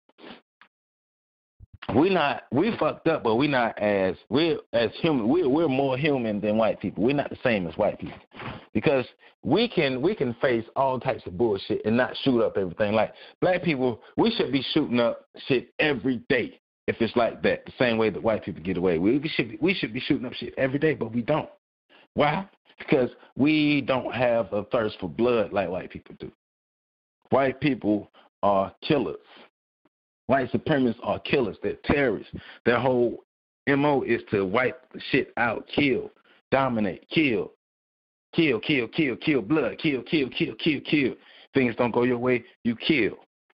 we not we fucked up, but we not as we're as human. We're we're more human than white people. We're not the same as white people because we can we can face all types of bullshit and not shoot up everything. Like black people, we should be shooting up shit every day if it's like that. The same way that white people get away. We, we should be, we should be shooting up shit every day, but we don't. Why? Because we don't have a thirst for blood like white people do. White people are killers. White supremacists are killers. They're terrorists. Their whole M O is to wipe the shit out, kill, dominate, kill, kill, kill, kill, kill, blood, kill, kill, kill, kill, kill. Things don't go your way, you kill.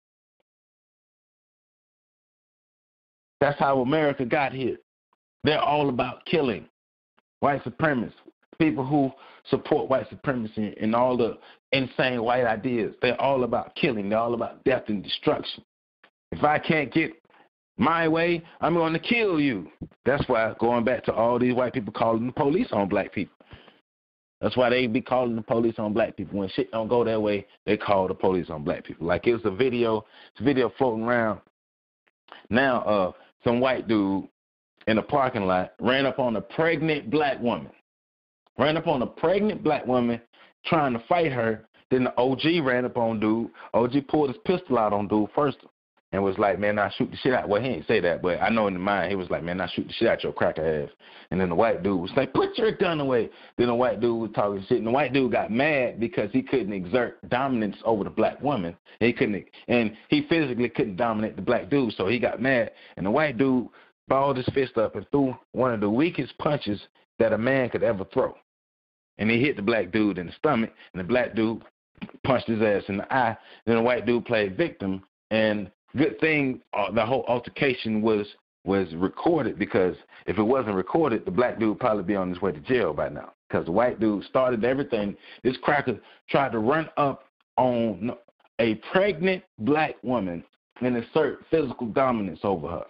That's how America got here. They're all about killing. White supremacists, people who support white supremacy and all the insane white ideas, they're all about killing. They're all about death and destruction. If I can't get my way, I'm going to kill you. That's why, going back to all these white people calling the police on black people. That's why they be calling the police on black people. When shit don't go their way, they call the police on black people. Like it was a video, it's a video floating around. Now, uh, some white dude in a parking lot ran up on a pregnant black woman. Ran up on a pregnant black woman trying to fight her. Then the O G ran up on dude. O G pulled his pistol out on dude first and was like, man, I shoot the shit out. Well, he didn't say that, but I know in the mind he was like, man, I shoot the shit out your cracker ass. And then the white dude was like, put your gun away. Then the white dude was talking shit. And the white dude got mad because he couldn't exert dominance over the black woman. He couldn't, and he physically couldn't dominate the black dude, so he got mad. And the white dude balled his fist up and threw one of the weakest punches that a man could ever throw. And he hit the black dude in the stomach, and the black dude punched his ass in the eye. Then the white dude played victim, and good thing uh, the whole altercation was was recorded, because if it wasn't recorded, the black dude would probably be on his way to jail by now, because the white dude started everything. This cracker tried to run up on a pregnant black woman and assert physical dominance over her.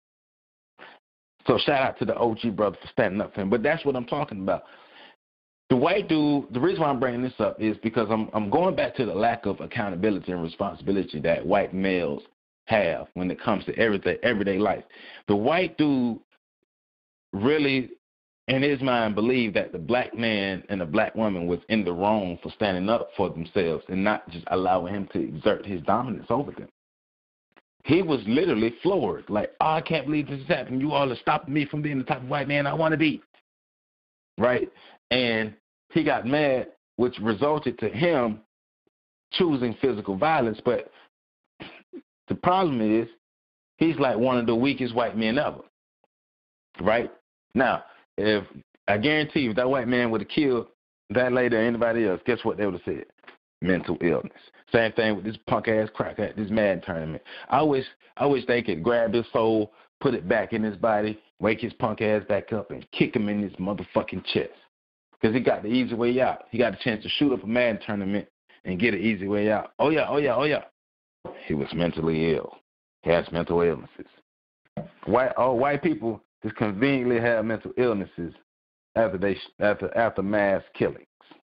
So shout out to the O G brother for standing up for him. But that's what I'm talking about. The white dude, the reason why I'm bringing this up is because I'm I'm going back to the lack of accountability and responsibility that white males have when it comes to everyday everyday life. The white dude really, in his mind, believed that the black man and the black woman was in the wrong for standing up for themselves and not just allowing him to exert his dominance over them. He was literally floored, like, oh, I can't believe this is happening. You all are stopping me from being the type of white man I want to be, right? And he got mad, which resulted to him choosing physical violence. But the problem is he's like one of the weakest white men ever, right? Now, if I guarantee you if that white man would have killed that lady or anybody else, guess what they would have said? Mental illness. Same thing with this punk-ass crack at this Madden tournament. I wish, I wish they could grab his soul, put it back in his body, wake his punk ass back up, and kick him in his motherfucking chest. Because he got the easy way out. He got a chance to shoot up a Madden tournament and get an easy way out. Oh, yeah, oh, yeah, oh, yeah. He was mentally ill. He has mental illnesses. White, all white people just conveniently have mental illnesses after they after after mass killings.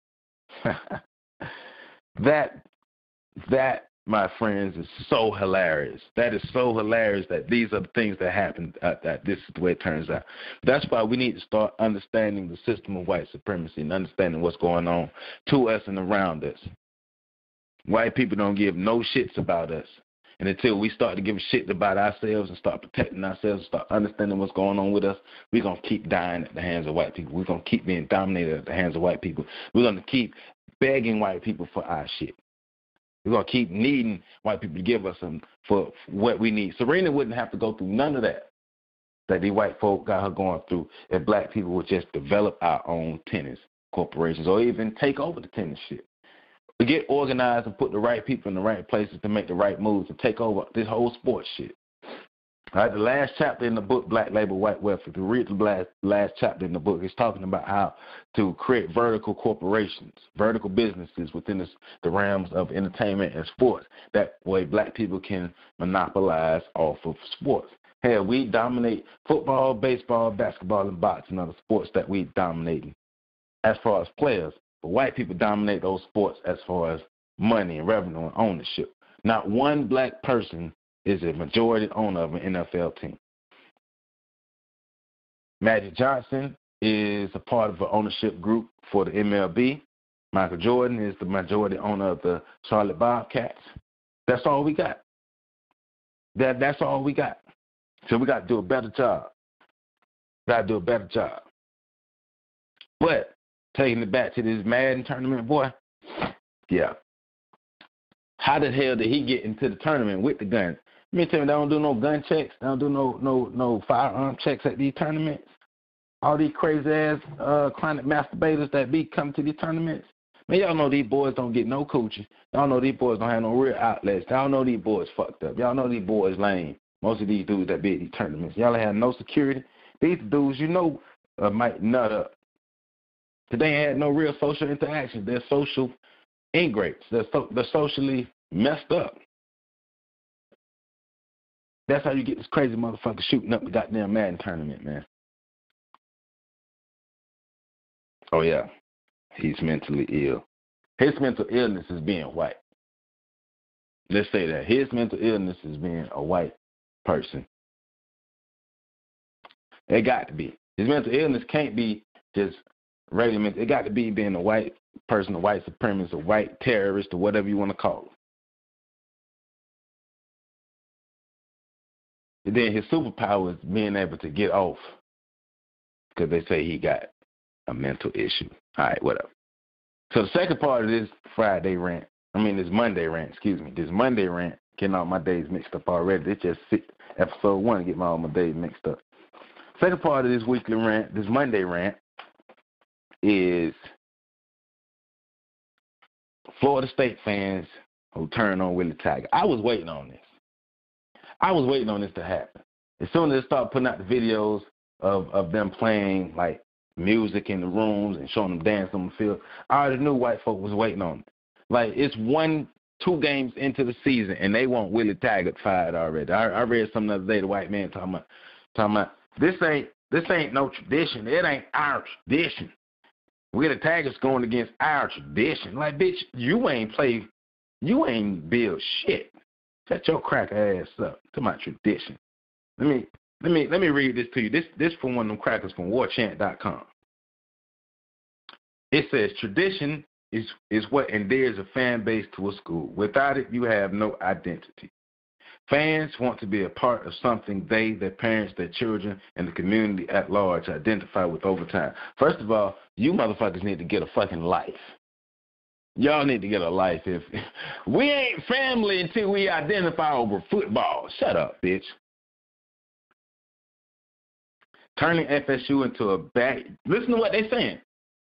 that that my friends is so hilarious. That is so hilarious that these are the things that happen. Uh, that this is the way it turns out. That's why we need to start understanding the system of white supremacy and understanding what's going on to us and around us. White people don't give no shits about us. And until we start to give a shit about ourselves and start protecting ourselves and start understanding what's going on with us, we're going to keep dying at the hands of white people. We're going to keep being dominated at the hands of white people. We're going to keep begging white people for our shit. We're going to keep needing white people to give us some for what we need. Serena wouldn't have to go through none of that that these white folk got her going through if black people would just develop our own tennis corporations or even take over the tennis shit. We get organized and put the right people in the right places to make the right moves and take over this whole sports shit. All right, the last chapter in the book, Black Labor, White Wealth, if you read the last, last chapter in the book, it's talking about how to create vertical corporations, vertical businesses within the, the realms of entertainment and sports. That way black people can monopolize off of sports. Hell, we dominate football, baseball, basketball, and boxing, other sports that we dominate as far as players. But white people dominate those sports as far as money and revenue and ownership. Not one black person is a majority owner of an N F L team. Magic Johnson is a part of an ownership group for the M L B. Michael Jordan is the majority owner of the Charlotte Bobcats. That's all we got. That That's all we got. So we got to do a better job. Got to do a better job. But taking it back to this Madden tournament, boy, yeah. How the hell did he get into the tournament with the gun? Let me tell you, they don't do no gun checks. They don't do no no no firearm checks at these tournaments. All these crazy ass uh, chronic masturbators that be coming to these tournaments. Man, y'all know these boys don't get no coaching. Y'all know these boys don't have no real outlets. Y'all know these boys fucked up. Y'all know these boys lame. Most of these dudes that be at these tournaments. Y'all have no security. These dudes, you know, uh, might nut up. Because they ain't had no real social interaction. They're social ingrates. They're, so, they're socially messed up. That's how you get this crazy motherfucker shooting up the goddamn Madden tournament, man. Oh, yeah. He's mentally ill. His mental illness is being white. Let's say that. His mental illness is being a white person. It got to be. His mental illness can't be just regular mental. It got to be being a white person, a white supremacist, a white terrorist, or whatever you want to call it. And then his superpower is being able to get off because they say he got a mental issue. All right, whatever. So the second part of this Friday rant, I mean this Monday rant, excuse me, this Monday rant, getting all my days mixed up already. It's just six, episode one, get my all my days mixed up. Second part of this weekly rant, this Monday rant, is Florida State fans who turn on Willie Taggart. I was waiting on this. I was waiting on this to happen. As soon as they start putting out the videos of, of them playing, like, music in the rooms and showing them dance on the field, I already knew white folk was waiting on it. Like, it's one, two games into the season, and they want Willie Taggart fired already. I, I read something the other day, the white man talking about, talking about this ain't this ain't no tradition. It ain't our tradition. Willie Taggart's going against our tradition. Like, bitch, you ain't play, you ain't build shit. Shut your cracker ass up to my tradition. Let me let me let me read this to you. This this from one of them crackers from war chant dot com. It says tradition is is what endears a fan base to a school. Without it, you have no identity. Fans want to be a part of something they, their parents, their children, and the community at large identify with over time. First of all, you motherfuckers need to get a fucking life. Y'all need to get a life. If we ain't family until we identify over football. Shut up, bitch. Turning F S U into a back. Listen to what they're saying.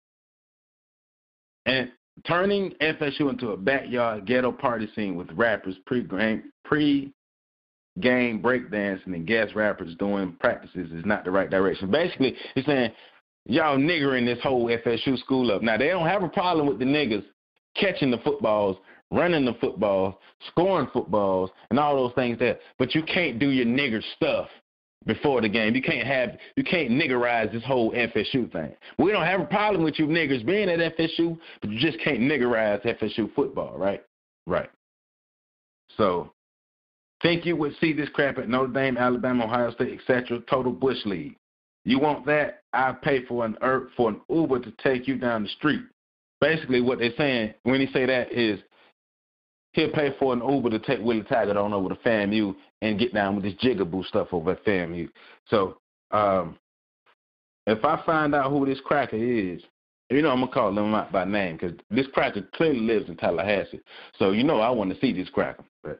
And turning F S U into a backyard ghetto party scene with rappers pre-game, pre-game breakdancing and guest rappers doing practices is not the right direction. Basically, he's saying y'all niggering this whole F S U school up. Now, they don't have a problem with the niggas catching the footballs, running the footballs, scoring footballs, and all those things there. But you can't do your nigger stuff before the game. You can't have, you can't niggerize this whole F S U thing. We don't have a problem with you niggers being at F S U, but you just can't niggerize F S U football, right? Right. So, think you would see this crap at Notre Dame, Alabama, Ohio State, et cetera, total bush league. You want that? I'll pay for an for an Uber to take you down the street. Basically, what they're saying when they say that is he'll pay for an Uber to take Willie Taggart on over to FAMU and get down with this jigaboo stuff over at FAMU. So um, if I find out who this cracker is, you know I'm going to call him out by name because this cracker clearly lives in Tallahassee. So you know I want to see this cracker. But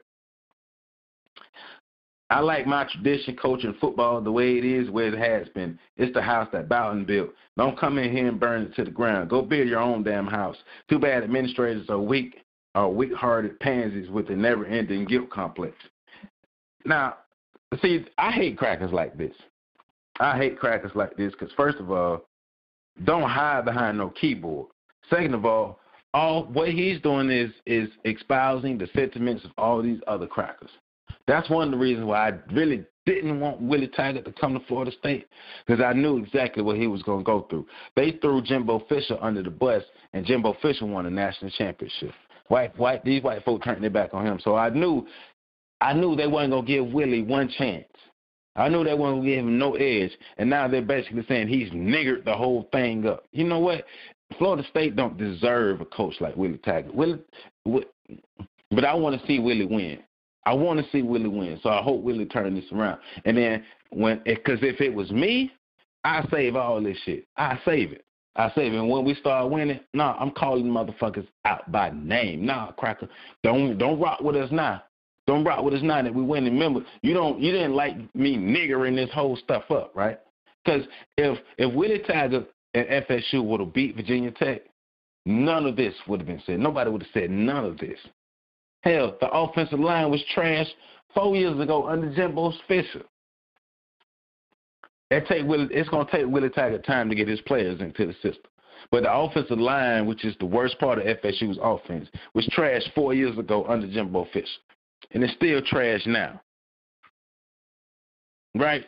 I like my tradition coaching football the way it is, where it has been. It's the house that Bowden built. Don't come in here and burn it to the ground. Go build your own damn house. Too bad administrators are weak, are weak-hearted pansies with a never-ending guilt complex. Now, see, I hate crackers like this. I hate crackers like this because, first of all, don't hide behind no keyboard. Second of all, all what he's doing is is espousing the sentiments of all these other crackers. That's one of the reasons why I really didn't want Willie Taggart to come to Florida State, because I knew exactly what he was going to go through. They threw Jimbo Fisher under the bus, and Jimbo Fisher won a national championship. White, white, these white folks turned their back on him. So I knew, I knew they wasn't going to give Willie one chance. I knew they wasn't going to give him no edge, and now they're basically saying he's niggered the whole thing up. You know what? Florida State don't deserve a coach like Willie Taggart. Willie, but I want to see Willie win. I want to see Willie win, so I hope Willie turn this around. And then, when, because if it was me, I save all this shit. I save it. I save it. And when we start winning, no, nah, I'm calling motherfuckers out by name. Nah, cracker, don't don't rock with us now. Don't rock with us now that we winning. Remember, you don't you didn't like me niggering this whole stuff up, right? Because if if Willie Taggart and F S U would have beat Virginia Tech, none of this would have been said. Nobody would have said none of this. Hell, the offensive line was trash four years ago under Jimbo Fisher. It take Willie, it's going to take Willie Taggart time to get his players into the system. But the offensive line, which is the worst part of F S U's offense, was trash four years ago under Jimbo Fisher. And it's still trash now. Right?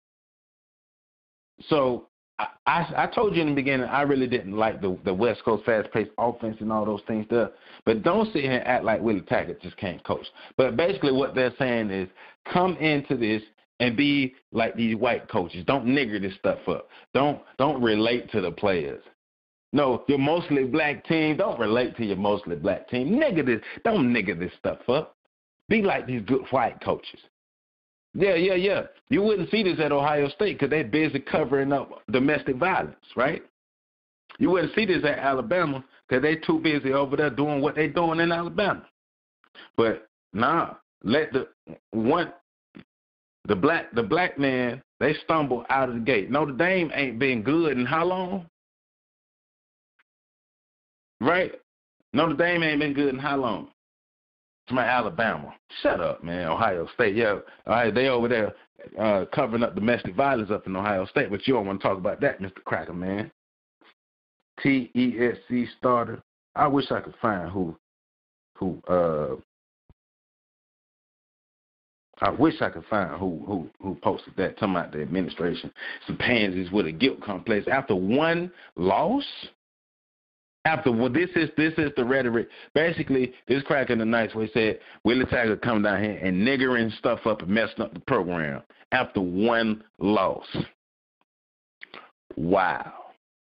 So I, I, I told you in the beginning I really didn't like the, the West Coast fast-paced offense and all those things there. But don't sit here and act like Willie Taggart just can't coach. But basically what they're saying is come into this and be like these white coaches. Don't nigger this stuff up. Don't don't relate to the players. No, your mostly black team, don't relate to your mostly black team. Nigger this. Don't nigger this stuff up. Be like these good white coaches. Yeah, yeah, yeah. You wouldn't see this at Ohio State because they're busy covering up domestic violence, right? You wouldn't see this at Alabama because they're too busy over there doing what they're doing in Alabama. But nah, let the one the black the black man, they stumble out of the gate. Notre Dame ain't been good in how long? Right? Notre Dame ain't been good in how long? It's my Alabama. Shut up, man. Ohio State. Yeah, all right, they over there uh, covering up domestic violence up in Ohio State, but you don't want to talk about that, Mister Cracker, man. T E S C starter. I wish I could find who, who, uh, I wish I could find who, who, who posted that, talking about the administration. Some pansies with a guilt complex. After one loss, After well, this is this is the rhetoric. Basically, this crack in the nights where he said Willie Taggart come down here and niggering stuff up and messing up the program after one loss. Wow.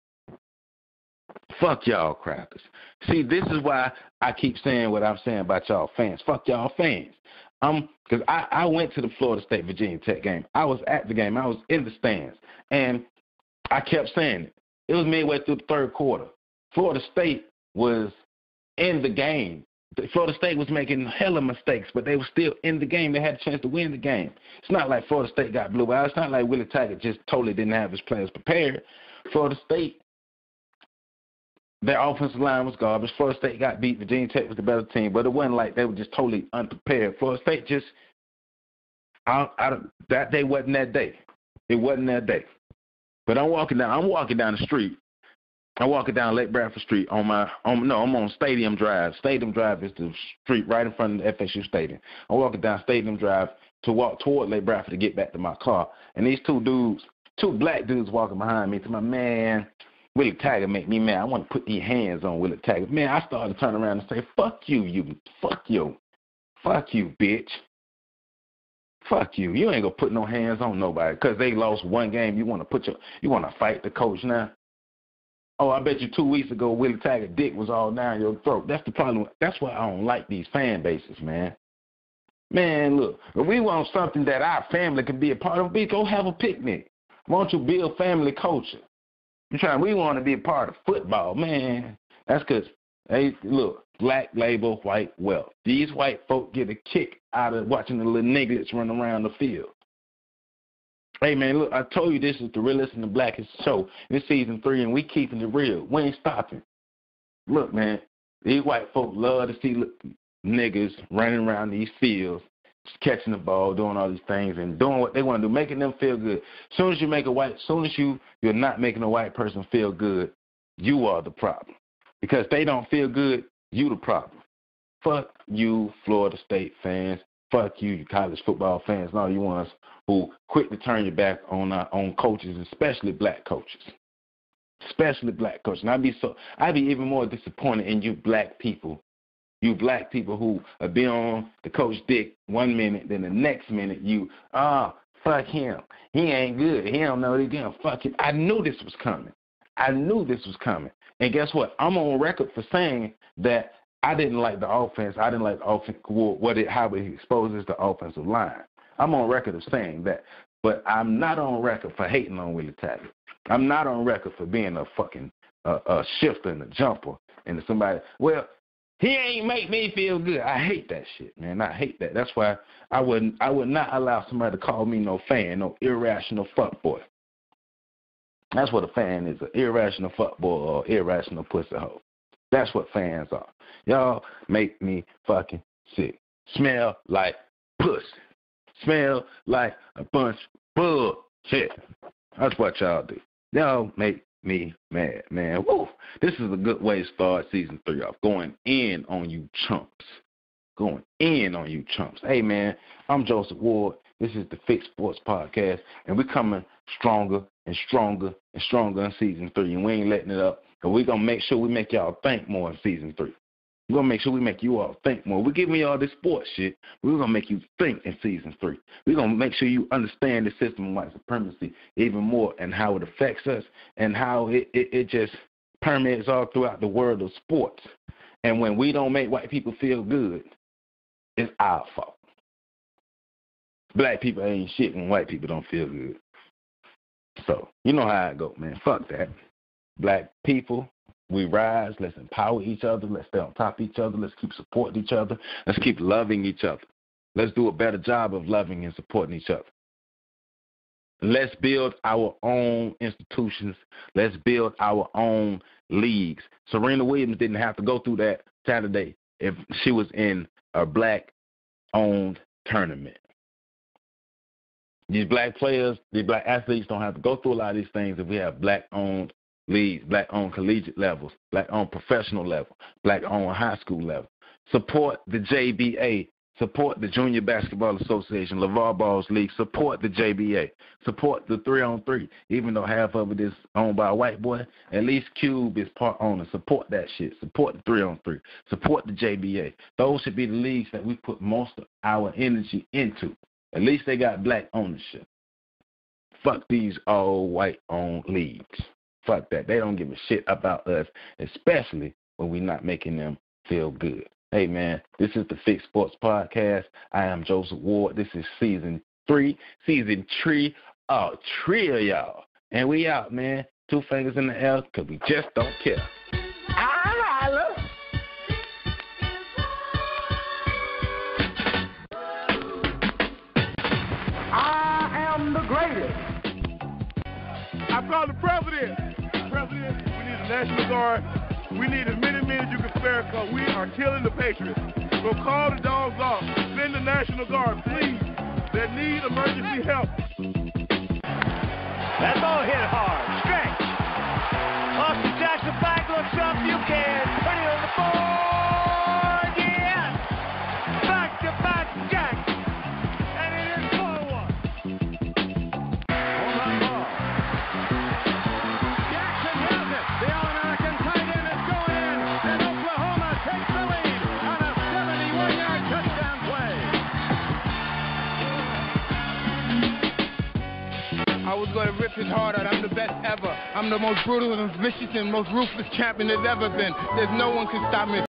Fuck y'all crackers. See, this is why I keep saying what I'm saying about y'all fans. Fuck y'all fans. Um, because I, I went to the Florida State Virginia Tech game. I was at the game. I was in the stands, and I kept saying it. It was midway through the third quarter. Florida State was in the game. Florida State was making hella mistakes, but they were still in the game. They had a chance to win the game. It's not like Florida State got blew out. It's not like Willie Taggart just totally didn't have his players prepared. Florida State, their offensive line was garbage. Florida State got beat. Virginia Tech was the better team, but it wasn't like they were just totally unprepared. Florida State just, I, I, that day wasn't that day. It wasn't that day. But I'm walking down. I'm walking down the street. I'm walking down Lake Bradford Street on my, on, no, I'm on Stadium Drive. Stadium Drive is the street right in front of the F S U Stadium. I'm walking down Stadium Drive to walk toward Lake Bradford to get back to my car. And these two dudes, two black dudes walking behind me to my man, Willie Taggart make me mad. I want to put these hands on Willie Taggart. Man, I started to turn around and say, fuck you, you, fuck you, fuck you, bitch. Fuck you. You ain't going to put no hands on nobody because they lost one game. You want to put your, you want to fight the coach now? Oh, I bet you two weeks ago Willie Taggart dick was all down your throat. That's the problem. That's why I don't like these fan bases, man. Man, look, if we want something that our family can be a part of, we go have a picnic. Why don't you build family culture? You trying? We want to be a part of football, man. That's because, hey, look, black labor, white wealth. These white folk get a kick out of watching the little niggas run around the field. Hey, man, look, I told you this is the realest and the blackest show. This season three, and we keeping it real. We ain't stopping. Look, man, these white folk love to see look, niggas running around these fields, catching the ball, doing all these things, and doing what they want to do, making them feel good. As soon as you make a white, as soon as you, you're not making a white person feel good, you are the problem. Because they don't feel good, you the problem. Fuck you, Florida State fans. Fuck you, you college football fans, and all you ones who quick to turn your back on uh, on coaches, especially black coaches, especially black coaches. And I'd be so, I'd be even more disappointed in you black people, you black people who are be on the coach dick one minute, then the next minute you, oh, fuck him, he ain't good, he don't know what he's doing. Fuck him. I knew this was coming. I knew this was coming. And guess what? I'm on record for saying that I didn't like the offense. I didn't like the offense, what it, how it exposes the offensive line. I'm on record of saying that. But I'm not on record for hating on Willie Taggart. I'm not on record for being a fucking uh, a shifter and a jumper and somebody, well, he ain't make me feel good. I hate that shit, man. I hate that. That's why I wouldn't I would not allow somebody to call me no fan, no irrational fuckboy. That's what a fan is, an irrational fuckboy or irrational pussy hoe. That's what fans are. Y'all make me fucking sick. Smell like pussy. Smell like a bunch of bullshit. That's what y'all do. Y'all make me mad, man. Woo. This is a good way to start season three off. Going in on you chumps. Going in on you chumps. Hey, man, I'm Joseph Ward. This is the Fix Sports Podcast, and we're coming stronger and stronger and stronger in season three, and we ain't letting it up. And we're going to make sure we make y'all think more in season three. We're going to make sure we make you all think more. We're giving you all this sports shit. We're going to make you think in season three. We're going to make sure you understand the system of white supremacy even more and how it affects us and how it, it, it just permeates all throughout the world of sports. And when we don't make white people feel good, it's our fault. Black people ain't shit when white people don't feel good. So, you know how it go, man. Fuck that. Black people, we rise. Let's empower each other. Let's stay on top of each other. Let's keep supporting each other. Let's keep loving each other. Let's do a better job of loving and supporting each other. Let's build our own institutions. Let's build our own leagues. Serena Williams didn't have to go through that Saturday if she was in a black-owned tournament. These black players, these black athletes don't have to go through a lot of these things if we have black-owned leagues, black-owned collegiate levels, black-owned professional level, black-owned high school level. Support the J B A. Support the Junior Basketball Association, LeVar Ball's League. Support the J B A. Support the three-on-three. Even though half of it is owned by a white boy, at least Cube is part owner. Support that shit. Support the three-on-three. Support the J B A. Those should be the leagues that we put most of our energy into. At least they got black ownership. Fuck these all white-owned leagues. Fuck that. They don't give a shit about us, especially when we're not making them feel good. Hey, man, this is the Fix Sports Podcast. I am Joseph Ward. This is season three, season three, oh, three of y'all. And we out, man. Two fingers in the air because we just don't care.
I call the president. President, we need a National Guard. We need as many men as you can spare because we are killing the Patriots. So call the dogs off. Send the National Guard, please, that need emergency help.
That ball hit hard. Stretch. Austin Jackson back looks up. You can put it on the board. Yes. Back-to-back Jack. And it is four one.
I was
was going to rip his heart out. I'm the best ever. I'm the most brutal and vicious and most ruthless champion there's ever been. There's no one can stop me.